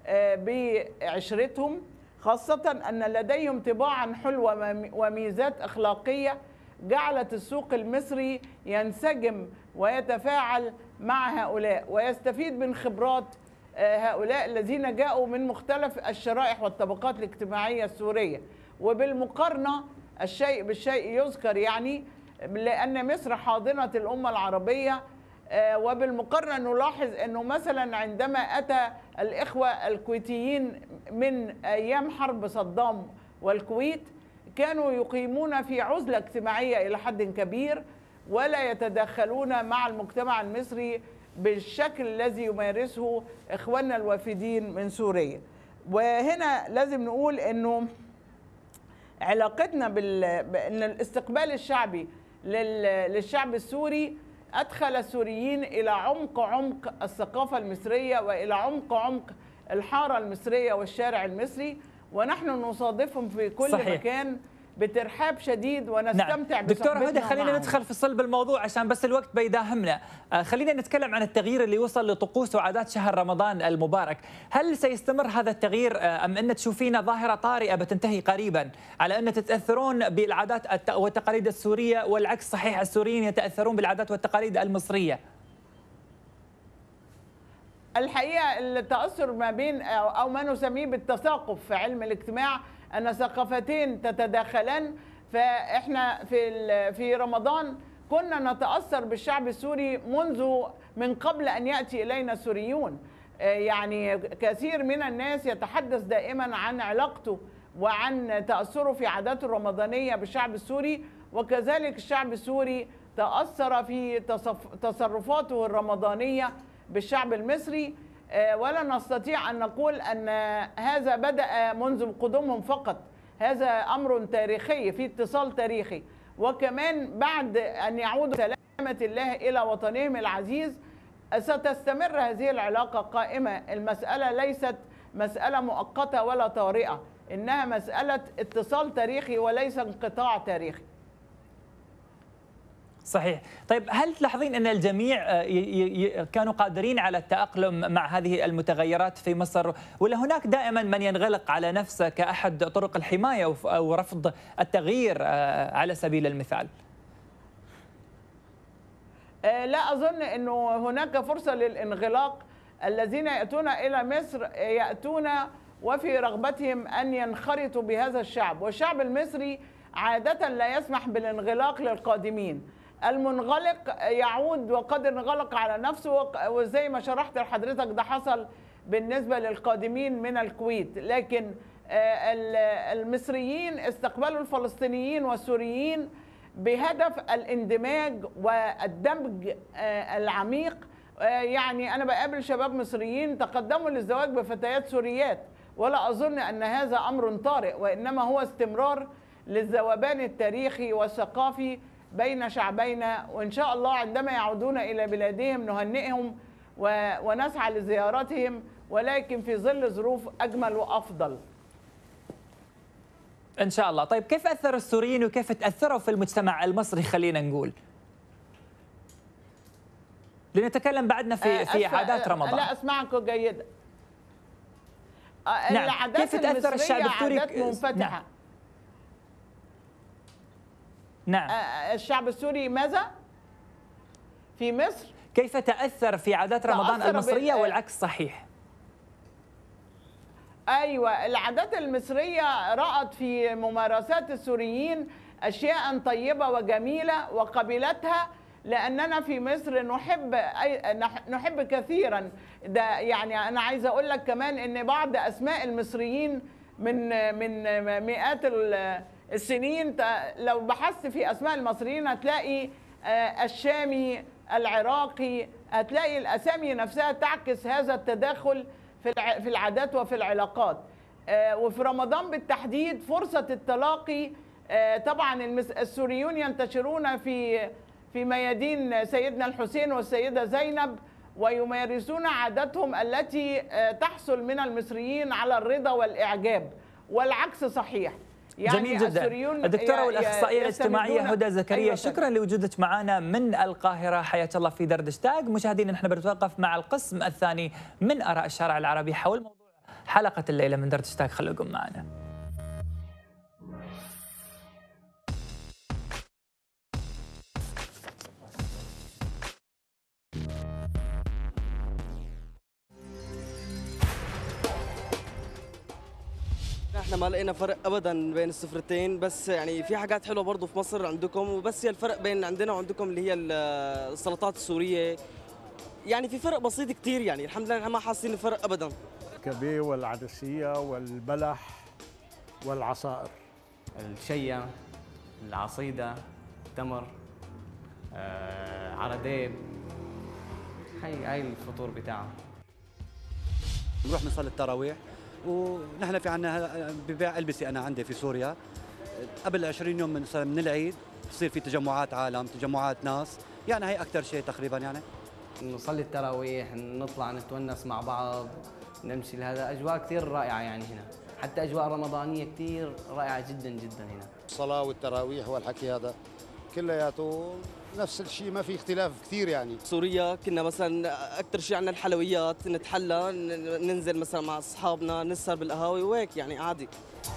بعشرتهم، خاصة أن لديهم طباعا حلوة وميزات أخلاقية جعلت السوق المصري ينسجم ويتفاعل مع هؤلاء ويستفيد من خبرات هؤلاء الذين جاءوا من مختلف الشرائح والطبقات الاجتماعية السورية. وبالمقارنة الشيء بالشيء يذكر، يعني لأن مصر حاضنة الأمة العربية، وبالمقارنة نلاحظ أنه مثلا عندما أتى الإخوة الكويتيين من أيام حرب صدام والكويت كانوا يقيمون في عزلة اجتماعية إلى حد كبير ولا يتدخلون مع المجتمع المصري بالشكل الذي يمارسه إخواننا الوافدين من سوريا. وهنا لازم نقول أنه علاقتنا بأن الاستقبال الشعبي للشعب السوري أدخل السوريين إلى عمق الثقافة المصرية وإلى عمق الحارة المصرية والشارع المصري، ونحن نصادفهم في كل صحيح. مكان بترحاب شديد ونستمتع نعم. دكتورة هدى، خلينا ندخل في صلب الموضوع عشان بس الوقت بيداهمنا. خلينا نتكلم عن التغيير اللي وصل لطقوس وعادات شهر رمضان المبارك. هل سيستمر هذا التغيير أم أن تشوفين ظاهرة طارئة بتنتهي قريبا على أن تتأثرون بالعادات والتقاليد السورية والعكس صحيح السوريين يتأثرون بالعادات والتقاليد المصرية؟ الحقيقة التأثر ما بين أو ما نسميه بالتثاقف في علم الاجتماع أن ثقافتين تتداخلان. فإحنا في رمضان كنا نتأثر بالشعب السوري من قبل أن يأتي إلينا السوريون. يعني كثير من الناس يتحدث دائما عن علاقته وعن تأثره في عاداته الرمضانية بالشعب السوري، وكذلك الشعب السوري تأثر في تصرفاته الرمضانية بالشعب المصري. ولا نستطيع أن نقول أن هذا بدأ منذ قدومهم فقط، هذا أمر تاريخي في اتصال تاريخي، وكمان بعد أن يعودوا سلامة الله إلى وطنهم العزيز ستستمر هذه العلاقة قائمة. المسألة ليست مسألة مؤقتة ولا طارئة، إنها مسألة اتصال تاريخي وليس انقطاع تاريخي. صحيح. طيب هل تلاحظين أن الجميع كانوا قادرين على التأقلم مع هذه المتغيرات في مصر، ولا هناك دائما من ينغلق على نفسه كأحد طرق الحماية أو رفض التغيير على سبيل المثال؟ لا أظن أنه هناك فرصة للانغلاق. الذين يأتون إلى مصر يأتون وفي رغبتهم أن ينخرطوا بهذا الشعب، والشعب المصري عادة لا يسمح بالانغلاق للقادمين. المنغلق يعود وقد انغلق على نفسه، وزي ما شرحت لحضرتك ده حصل بالنسبة للقادمين من الكويت. لكن المصريين استقبلوا الفلسطينيين والسوريين بهدف الاندماج والدمج العميق. يعني أنا بقابل شباب مصريين تقدموا للزواج بفتيات سوريات، ولا أظن أن هذا أمر طارئ، وإنما هو استمرار للذوبان التاريخي والثقافي بين شعبينا. وإن شاء الله عندما يعودون إلى بلادهم نهنئهم ونسعى لزيارتهم، ولكن في ظل ظروف أجمل وأفضل إن شاء الله. طيب كيف أثر السوريين وكيف تأثروا في المجتمع المصري؟ خلينا نقول لنتكلم بعدنا في عادات رمضان. لا أسمعك جيدا. نعم. العادات كيف تأثر الشعب السوري؟ عادات منفتحة. نعم. الشعب السوري ماذا؟ في مصر كيف تأثر في عادات رمضان المصرية والعكس صحيح؟ أيوة، العادات المصرية رأت في ممارسات السوريين أشياء طيبة وجميلة وقبلتها، لأننا في مصر نحب كثيرا. ده يعني أنا عايزة أقول لك كمان إن بعض أسماء المصريين من مئات السنين، لو بحثت في أسماء المصريين هتلاقي الشامي، العراقي، هتلاقي الأسامي نفسها تعكس هذا التداخل في العادات وفي العلاقات. وفي رمضان بالتحديد فرصة التلاقي. طبعا السوريون ينتشرون في ميادين سيدنا الحسين والسيدة زينب، ويمارسون عاداتهم التي تحصل من المصريين على الرضا والإعجاب، والعكس صحيح. يعني جميل جدا. الدكتورة والأخصائية الاجتماعية هدى زكريا، أيوة، شكرا لوجودك معنا من القاهرة، حياك الله في دردش تاج. مشاهدينا نحن بنتوقف مع القسم الثاني من آراء الشارع العربي حول موضوع حلقة الليلة من دردش تاج. خليكم معنا. احنا ما لقينا فرق ابدا بين السفرتين، بس يعني في حاجات حلوه برضه في مصر عندكم، وبس هي الفرق بين عندنا وعندكم اللي هي السلطات السوريه. يعني في فرق بسيط كتير، يعني الحمد لله احنا ما حاسين الفرق ابدا. الكبيه والعدسيه والبلح والعصائر، الشيا، العصيده، التمر، عرديب، هاي الفطور بتاعها. نروح نصلي التراويح، ونحن في عنا ببيع ألبسة أنا عندي في سوريا. قبل 20 يوم من العيد بصير في تجمعات عالم، تجمعات ناس، يعني هي أكثر شيء تقريبا. يعني نصلي التراويح، نطلع نتونس مع بعض، نمشي لهذا. أجواء كثير رائعة يعني هنا، حتى أجواء رمضانية كثير رائعة جدا جدا هنا. الصلاة والتراويح والحكي هذا كلياته نفس الشيء، ما في اختلاف كثير. يعني سوريا كنا مثلا اكثر شيء عندنا الحلويات، نتحلى، ننزل مثلا مع اصحابنا نسهر بالقهاوي وهيك، يعني عادي.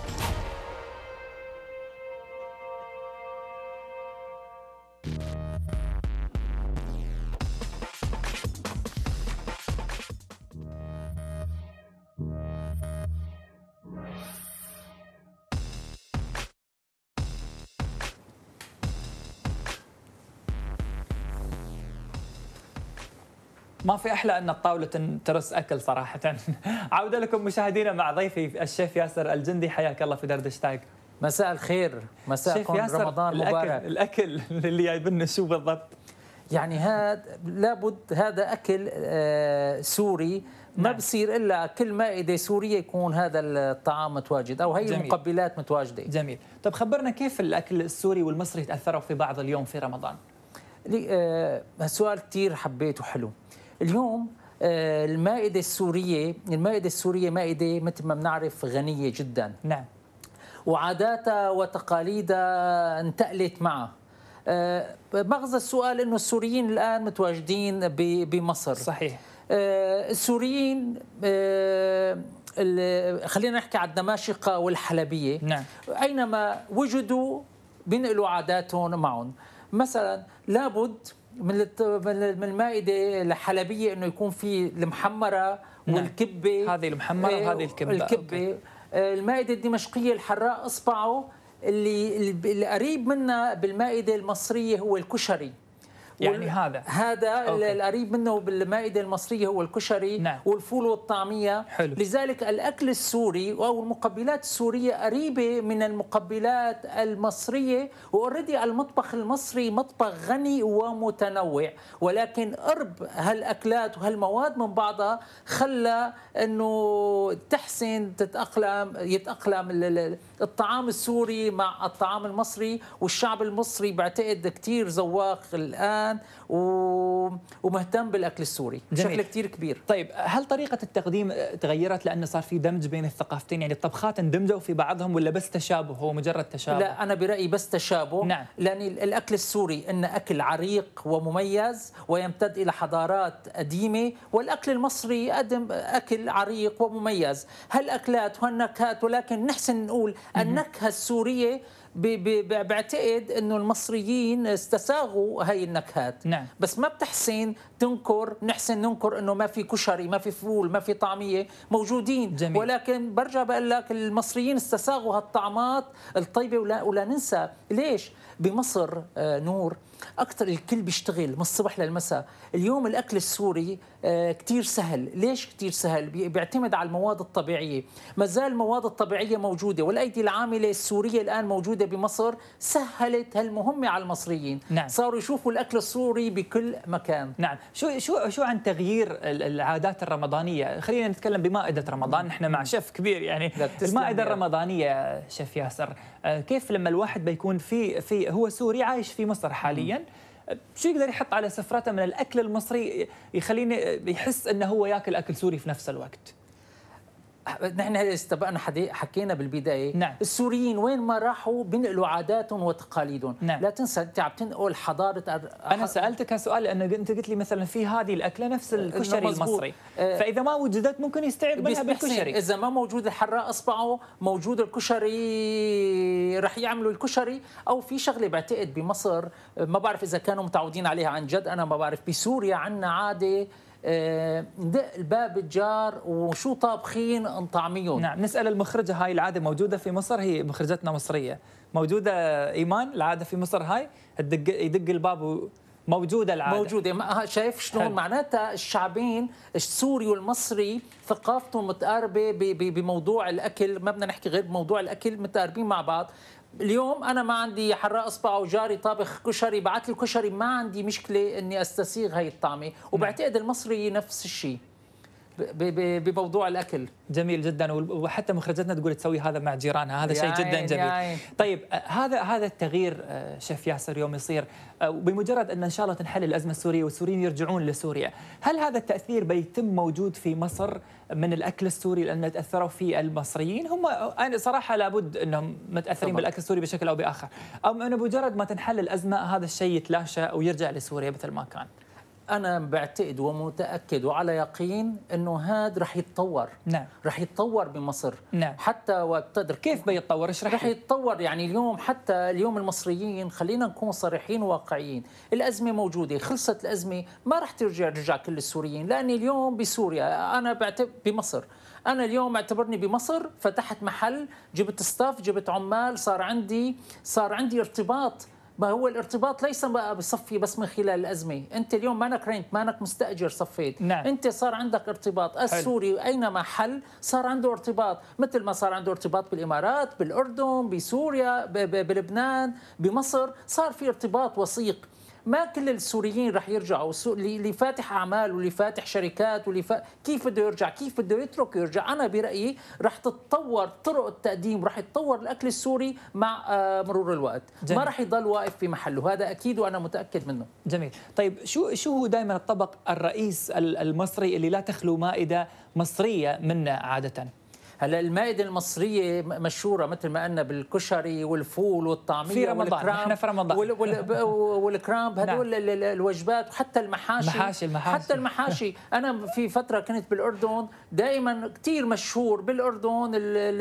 ما في أحلى أن الطاولة ترس أكل صراحة. عودة لكم مشاهدينا مع ضيفي الشيف ياسر الجندي، حياك الله في دردش تاج. مساء الخير، مساءكم رمضان مبارك. الأكل اللي جايب لنا شو بالضبط؟ يعني هذا لابد، هذا أكل سوري، ما بصير إلا كل مائدة سورية يكون هذا الطعام متواجد أو هي جميل. المقبلات متواجدة. جميل. طب خبرنا كيف الأكل السوري والمصري تأثروا في بعض اليوم في رمضان؟ سؤال كتير حبيته حلو. اليوم المائدة السورية مائدة مثل ما بنعرف غنية جدا. نعم. وعاداتها وتقاليدها انتقلت معها. مغزى السؤال انه السوريين الان متواجدين بمصر. صحيح. السوريين خلينا نحكي على الدماشقة والحلبية. نعم. اينما وجدوا بينقلوا عاداتهم معهم. مثلا لابد من المائدة الحلبية انه يكون في المحمرة والكبة. هذه المحمرة وهذه الكبة. المائدة الدمشقية الحراء اصبعوا اللي قريب منا بالمائدة المصرية هو الكشري. يعني هذا القريب منه بالمائدة المصرية هو الكشري. نعم. والفول والطعمية. حلو. لذلك الأكل السوري أو المقبلات السورية قريبة من المقبلات المصرية. وأوريدي المطبخ المصري مطبخ غني ومتنوع، ولكن قرب هالأكلات وهالمواد من بعضها خلى أنه تحسن يتأقلم الطعام السوري مع الطعام المصري، والشعب المصري بعتقد كتير ذواق الآن ومهتم بالأكل السوري بشكل كتير كبير. طيب هل طريقة التقديم تغيرت لأنه صار في دمج بين الثقافتين؟ يعني الطبخات اندمجوا في بعضهم ولا بس تشابه، هو مجرد تشابه؟ لا أنا برأيي بس تشابه. نعم. لأن الأكل السوري إنه أكل عريق ومميز ويمتد إلى حضارات قديمة، والأكل المصري قدم أكل عريق ومميز، هالأكلات وهالنكهات، ولكن نحسن نقول النكهة السورية بعتقد انه المصريين استساغوا هاي النكهات. نعم. بس ما بتحسن نحسن ننكر انه ما في كشري، ما في فول، ما في طعميه، موجودين. جميل. ولكن برجع بقول لك المصريين استساغوا هالطعمات الطيبه، ولا ننسى ليش بمصر نور اكثر الكل بيشتغل من الصبح للمساء. اليوم الاكل السوري كثير سهل. ليش كثير سهل؟ بيعتمد على المواد الطبيعيه. ما زال المواد الطبيعيه موجوده، والايدي العامله السوريه الان موجوده بمصر، سهلت هالمهمه على المصريين. نعم. صاروا يشوفوا الاكل السوري بكل مكان. نعم. شو عن تغيير العادات الرمضانيه؟ خلينا نتكلم بمائده رمضان، نحن مع شيف كبير يعني المائده الرمضانيه شيف ياسر، كيف لما الواحد بيكون في هو سوري عايش في مصر حاليا، شو يقدر يحط على سفرته من الاكل المصري يخليني يحس انه هو ياكل اكل سوري في نفس الوقت؟ نحن استبقنا حكينا بالبدايه. نعم. السوريين وين ما راحوا بينقلوا عاداتهم وتقاليدهم. نعم. لا تنسى انت عم تنقل حضاره. انا سالتك هالسؤال لانه انت قلت لي مثلا في هذه الاكله نفس الكشري المصري، فاذا ما وجدت ممكن يستعيض منها بالكشري. اذا ما موجود الحراق اصبعه، موجود الكشري رح يعملوا الكشري. او في شغله بعتقد بمصر ما بعرف اذا كانوا متعودين عليها عن جد، انا ما بعرف. بسوريا عندنا عاده ندق الباب الجار وشو طابخين نطعميهم. نعم. نسأل المخرجة، هاي العادة موجودة في مصر؟ هي مخرجتنا مصرية. موجودة إيمان العادة في مصر هاي؟ يدق الباب موجودة العادة؟ موجودة. شايف شلون؟ معناتها الشعبين السوري والمصري ثقافتهم متقاربة بموضوع الأكل. ما بدنا نحكي غير بموضوع الأكل، متقاربين مع بعض. اليوم انا ما عندي حراق اصبع وجاري طابخ كشري بعت لي كشري، ما عندي مشكله اني استسيغ هي الطعمه. وبعتقد المصري نفس الشيء بموضوع الاكل. جميل جدا. وحتى مخرجتنا تقول تسوي هذا مع جيرانها، هذا شيء جدا جميل. طيب هذا التغيير شيف ياسر يوم يصير بمجرد ان شاء الله تنحل الازمه السوريه والسوريين يرجعون لسوريا، هل هذا التاثير بيتم موجود في مصر من الاكل السوري لان تاثروا فيه المصريين؟ هم أنا صراحه لابد انهم متاثرين بالاكل السوري بشكل او باخر، او انه بمجرد ما تنحل الازمه هذا الشيء يتلاشى ويرجع لسوريا مثل ما كان؟ أنا بعتقد ومتأكد وعلى يقين إنه هذا رح يتطور. نعم. رح يتطور بمصر. نعم. حتى وقدر كيف بيتطور؟ رح يتطور. يعني اليوم حتى اليوم المصريين، خلينا نكون صريحين وواقعيين، الأزمة موجودة، خلصت الأزمة، ما رح ترجع كل السوريين. لأني اليوم بسوريا أنا بعتبر بمصر، أنا اليوم اعتبرني بمصر فتحت محل، جبت ستاف، جبت عمال، صار عندي ارتباط. ما هو الارتباط ليس بصفي بس من خلال الأزمة. أنت اليوم مانك رينت، مانك مستأجر صفيت. نعم. أنت صار عندك ارتباط. السوري أينما حل صار عنده ارتباط، مثل ما صار عنده ارتباط بالإمارات، بالأردن، بسوريا، بلبنان، بمصر، صار في ارتباط وثيق. ما كل السوريين رح يرجعوا. اللي فاتح اعمال واللي فاتح شركات كيف بده يرجع، كيف بده يترك يرجع. انا برايي رح تتطور طرق التقديم، رح يتطور الاكل السوري مع مرور الوقت. جميل. ما رح يضل واقف في محله، هذا اكيد وانا متاكد منه. جميل. طيب شو هو دائما الطبق الرئيس المصري اللي لا تخلو مائده مصريه منه عاده؟ هلا المائده المصريه مشهوره مثل ما قلنا بالكشري والفول والطعميه في رمضان، نحن في رمضان والكرامب، هدول الوجبات، وحتى المحاشي. حتى المحاشي. انا في فتره كنت بالاردن، دائما كثير مشهور بالاردن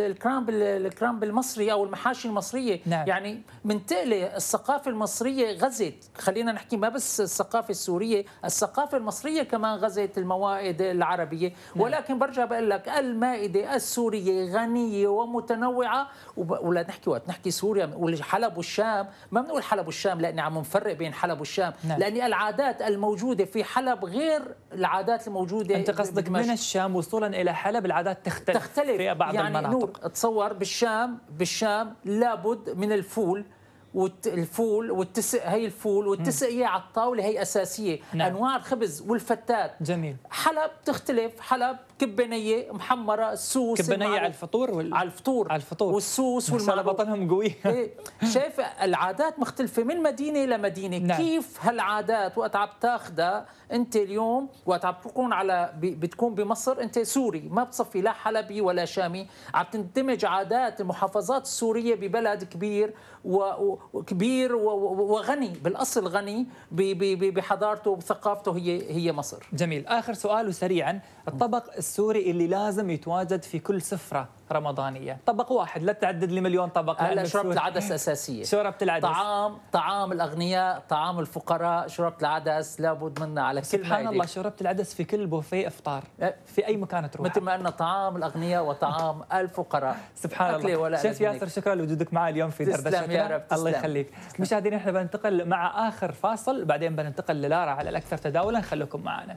الكرامب المصري او المحاشي المصريه. نعم. يعني منتقله الثقافه المصريه غزت، خلينا نحكي ما بس الثقافه السوريه، الثقافه المصريه كمان غزت الموائد العربيه. نعم. ولكن برجع بقول لك المائده السوريه غنية ومتنوعة. ولا نحكي وقت نحكي سوريا والحلب والشام، ما بنقول حلب والشام لأني عم نفرق بين حلب والشام. نعم. لأن العادات الموجودة في حلب غير العادات الموجودة. أنت قصدك من الشام وصولا إلى حلب العادات تختلف في بعض يعني المناطق. تصور بالشام لابد من الفول والفول والتسق، هي الفول والتسقية على الطاولة هي أساسية. نعم. أنواع الخبز والفتات. جميل. حلب تختلف، حلب كبة نية محمرة، السوس كبة نية على الفطور على الفطور والسوس والمعروف بطنهم قوي. شايف العادات مختلفة من مدينة لمدينة. نعم. كيف هالعادات وقت عم تاخدها أنت اليوم وقت عم تكون بتكون بمصر، أنت سوري ما بتصفي لا حلبي ولا شامي، عم تندمج عادات المحافظات السورية ببلد كبير وكبير وغني بالأصل، غني بحضارته وبثقافته هي مصر. جميل. آخر سؤال وسريعا، الطبق السوري اللي لازم يتواجد في كل سفرة رمضانية، طبق واحد لا تعدد لي مليون طبق. هلا شوربة العدس أساسية. شوربة العدس طعام الأغنياء، طعام الفقراء، شوربة العدس لابد منها على كل سبحان الله. شوربة العدس في كل بوفيه إفطار في أي مكان تروح، مثل ما أن طعام الأغنياء وطعام الفقراء. سبحان الله. شيف ياسر شكرا لوجودك معي اليوم في دردشتنا. يا رب. الله يخليك. مشاهدينا احنا بننتقل مع آخر فاصل، بعدين بننتقل للارا على الأكثر تداولا. خليكم معنا.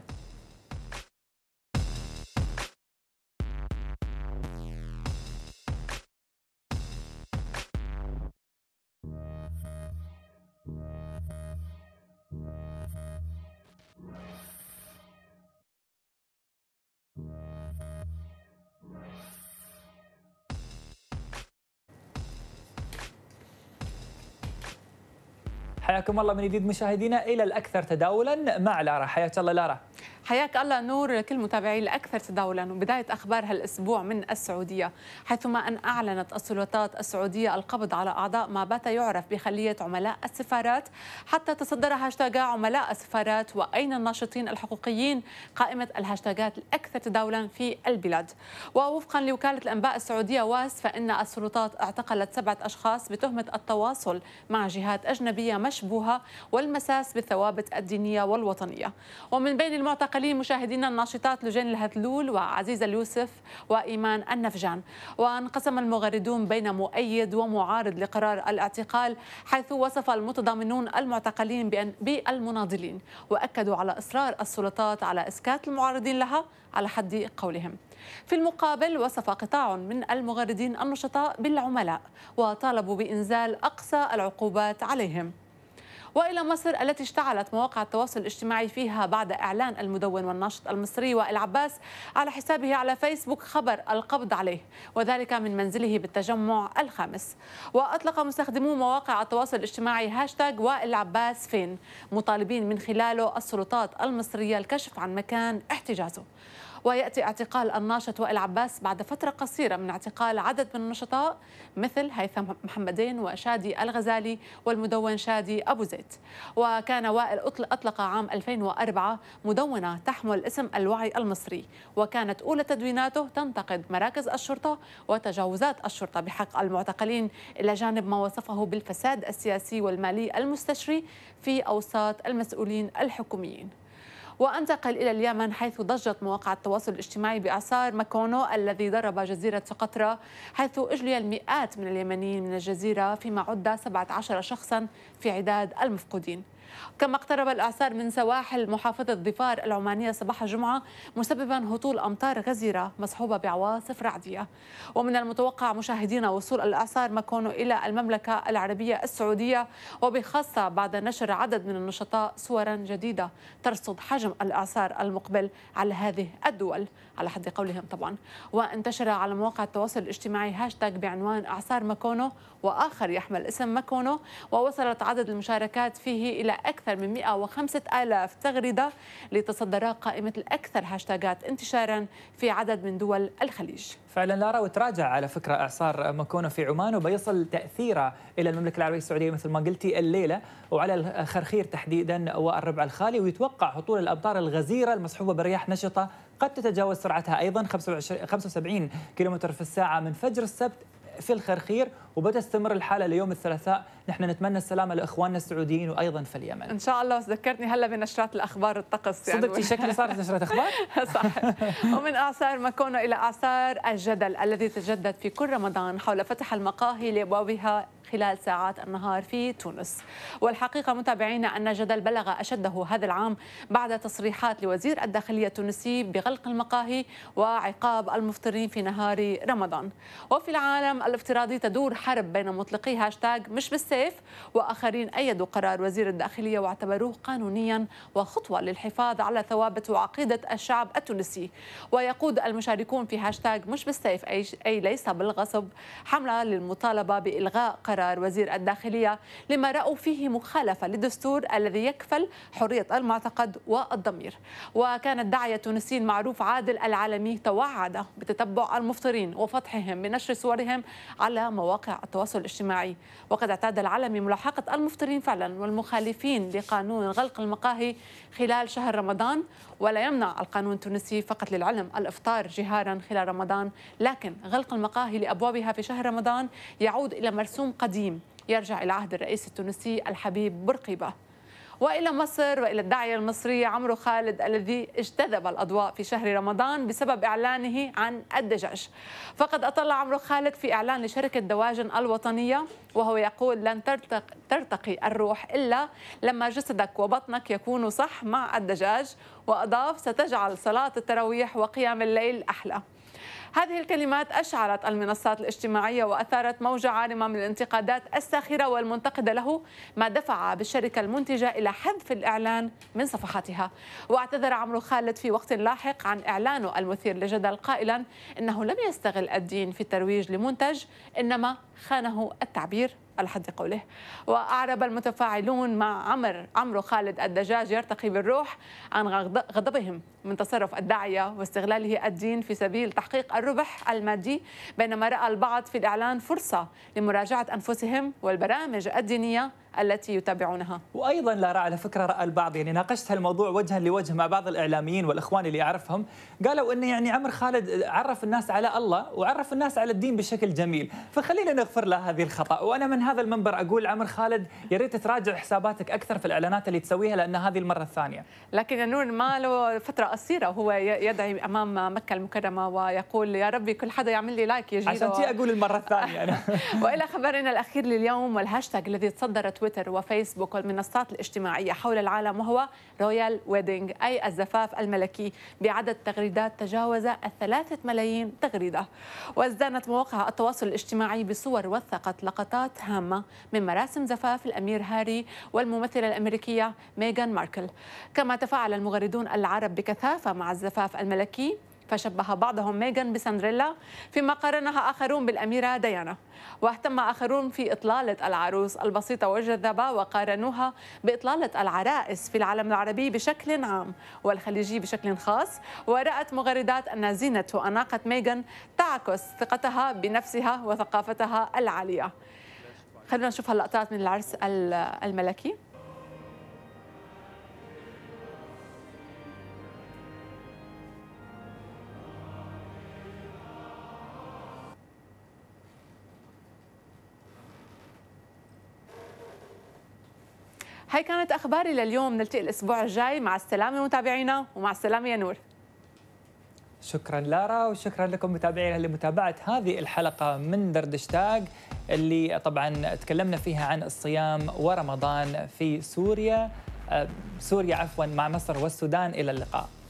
حياكم الله من جديد مشاهدينا إلى الأكثر تداولا مع لارا. حياك الله لارا. حياك الله نور لكل متابعي الأكثر تداولا. وبداية أخبار هالأسبوع من السعودية، حيثما أن أعلنت السلطات السعودية القبض على أعضاء ما بات يعرف بخلية عملاء السفارات، حتى تصدر هاشتاج عملاء السفارات وأين الناشطين الحقوقيين قائمة الهاشتاجات الأكثر تداولا في البلاد. ووفقا لوكالة الأنباء السعودية واس، فإن السلطات اعتقلت 7 أشخاص بتهمة التواصل مع جهات أجنبية مشبوهة والمساس بالثوابت الدينية والوطنية. ومن بين المعتقلين مشاهدينا الناشطات لجين الهذلول وعزيزة اليوسف وإيمان النفجان. وانقسم المغردون بين مؤيد ومعارض لقرار الاعتقال، حيث وصف المتضامنون المعتقلين بالمناضلين، وأكدوا على إصرار السلطات على إسكات المعارضين لها على حد قولهم. في المقابل وصف قطاع من المغردين النشطاء بالعملاء، وطالبوا بإنزال أقصى العقوبات عليهم. وإلى مصر التي اشتعلت مواقع التواصل الاجتماعي فيها بعد إعلان المدون والناشط المصري وائل عباس على حسابه على فيسبوك خبر القبض عليه، وذلك من منزله بالتجمع الخامس. وأطلق مستخدمو مواقع التواصل الاجتماعي هاشتاج وائل عباس فين، مطالبين من خلاله السلطات المصرية الكشف عن مكان احتجازه. ويأتي اعتقال الناشط وائل عباس بعد فترة قصيرة من اعتقال عدد من النشطاء مثل هيثم محمدين وشادي الغزالي والمدون شادي أبو زيد. وكان وائل أطلق عام 2004 مدونة تحمل اسم الوعي المصري، وكانت أولى تدويناته تنتقد مراكز الشرطة وتجاوزات الشرطة بحق المعتقلين، إلى جانب ما وصفه بالفساد السياسي والمالي المستشري في أوساط المسؤولين الحكوميين. وانتقل إلى اليمن، حيث ضجت مواقع التواصل الاجتماعي بإعصار ماكونو الذي ضرب جزيرة سقطرى، حيث أجلي المئات من اليمنيين من الجزيرة، فيما عد 17 شخصا في عداد المفقودين. كما اقترب الإعصار من سواحل محافظة ظفار العمانية صباح الجمعة، مسببا هطول أمطار غزيرة مصحوبة بعواصف رعدية. ومن المتوقع مشاهدينا وصول الإعصار ماكونو إلى المملكة العربية السعودية، وبخاصة بعد نشر عدد من النشطاء صورا جديدة ترصد حجم الإعصار المقبل على هذه الدول على حد قولهم طبعا. وانتشر على مواقع التواصل الاجتماعي هاشتاج بعنوان إعصار ماكونو وآخر يحمل اسم ماكونو، ووصلت عدد المشاركات فيه إلى أكثر من 105,000 تغريدة، لتصدر قائمة الأكثر هاشتاجات انتشارا في عدد من دول الخليج. فعلا لارا، وتراجع على فكرة إعصار ماكونو في عمان، وبيصل تأثيره إلى المملكة العربية السعودية مثل ما قلتي الليلة، وعلى الخرخير تحديدا والربع الخالي. ويتوقع هطول الأمطار الغزيرة المصحوبة برياح نشطة قد تتجاوز سرعتها أيضا 75 كيلومتر في الساعة من فجر السبت في الخرخير، وبتستمر الحالة ليوم الثلاثاء. نحن نتمنى السلامة لإخواننا السعوديين وأيضا في اليمن إن شاء الله. ذكرتني هلا بنشرات الأخبار الطقس يعني صدقتي شكلي صارت نشرة أخبار صح. ومن أعصار ماكونو إلى أعصار الجدل الذي تجدد في كل رمضان حول فتح المقاهي لأبوابها خلال ساعات النهار في تونس. والحقيقة متابعينا أن جدل بلغ أشده هذا العام بعد تصريحات لوزير الداخلية التونسي بغلق المقاهي وعقاب المفطرين في نهار رمضان. وفي العالم الافتراضي تدور حرب بين مطلقي هاشتاغ مش بالسيف وآخرين أيدوا قرار وزير الداخلية واعتبروه قانونيا وخطوة للحفاظ على ثوابت وعقيدة الشعب التونسي. ويقود المشاركون في هاشتاغ مش بالسيف أي ليس بالغصب حملة للمطالبة بإلغاء قرار وزير الداخلية لما رأوا فيه مخالفة للدستور الذي يكفل حرية المعتقد والضمير. وكان الداعية التونسي المعروف عادل العالمي توعد بتتبع المفطرين وفتحهم بنشر صورهم على مواقع التواصل الاجتماعي. وقد اعتاد العالمي ملاحقة المفطرين فعلا والمخالفين لقانون غلق المقاهي خلال شهر رمضان. ولا يمنع القانون التونسي فقط للعلم الإفطار جهارا خلال رمضان، لكن غلق المقاهي لأبوابها في شهر رمضان يعود إلى مرسوم قديم يرجع إلى عهد الرئيس التونسي الحبيب بورقيبة. وإلى مصر وإلى الداعية المصرية عمرو خالد الذي اجتذب الأضواء في شهر رمضان بسبب إعلانه عن الدجاج. فقد أطلع عمرو خالد في إعلان لشركة دواجن الوطنية وهو يقول لن ترتقي الروح إلا لما جسدك وبطنك يكونوا صح مع الدجاج، وأضاف ستجعل صلاة التراويح وقيام الليل أحلى. هذه الكلمات أشعلت المنصات الاجتماعية وأثارت موجة عارمة من الانتقادات الساخرة والمنتقدة له، ما دفع بالشركة المنتجة إلى حذف الإعلان من صفحاتها. واعتذر عمرو خالد في وقت لاحق عن إعلانه المثير للجدل قائلا إنه لم يستغل الدين في الترويج لمنتج، إنما خانه التعبير على حد قوله. وأعرب المتفاعلون مع عمرو خالد الدجاج يرتقي بالروح عن غضبهم من تصرف الداعية واستغلاله الدين في سبيل تحقيق الربح المادي، بينما رأى البعض في الإعلان فرصة لمراجعة أنفسهم والبرامج الدينية التي يتابعونها. وايضا لارا على فكره راى البعض، يعني ناقشت هالموضوع وجها لوجه مع بعض الاعلاميين والاخوان اللي اعرفهم، قالوا انه يعني عمرو خالد عرف الناس على الله وعرف الناس على الدين بشكل جميل، فخلينا نغفر له هذه الخطا. وانا من هذا المنبر اقول عمرو خالد يا ريت تراجع حساباتك اكثر في الاعلانات اللي تسويها، لان هذه المره الثانيه. لكن يا نور ما له فتره قصيره وهو يدعي امام مكه المكرمه ويقول يا ربي كل حدا يعمل لي لايك يجي عشان تي اقول المره الثانيه انا. والى خبرنا الاخير لليوم والهاشتاج الذي تصدر تويتر وفيسبوك والمنصات الاجتماعية حول العالم، وهو رويال ويدنج أي الزفاف الملكي، بعدد تغريدات تجاوز 3 ملايين تغريدة. وازدانت مواقع التواصل الاجتماعي بصور وثقت لقطات هامة من مراسم زفاف الأمير هاري والممثلة الأمريكية ميغان ماركل. كما تفاعل المغردون العرب بكثافة مع الزفاف الملكي، فشبه بعضهم ميغان بسندريلا فيما قارنها آخرون بالأميرة ديانا. واهتم آخرون في إطلالة العروس البسيطة والجذابة وقارنوها بإطلالة العرائس في العالم العربي بشكل عام والخليجي بشكل خاص. ورأت مغردات أن زينة وأناقة ميغان تعكس ثقتها بنفسها وثقافتها العالية. خلونا نشوف هاللقطات من العرس الملكي. هاي كانت أخباري لليوم، نلتقي الأسبوع الجاي. مع السلامة متابعينا، ومع السلامة يا نور. شكرا لارا، وشكرا لكم متابعينا لمتابعة هذه الحلقة من دردشتاق اللي طبعا تكلمنا فيها عن الصيام ورمضان في سوريا مع مصر والسودان. إلى اللقاء.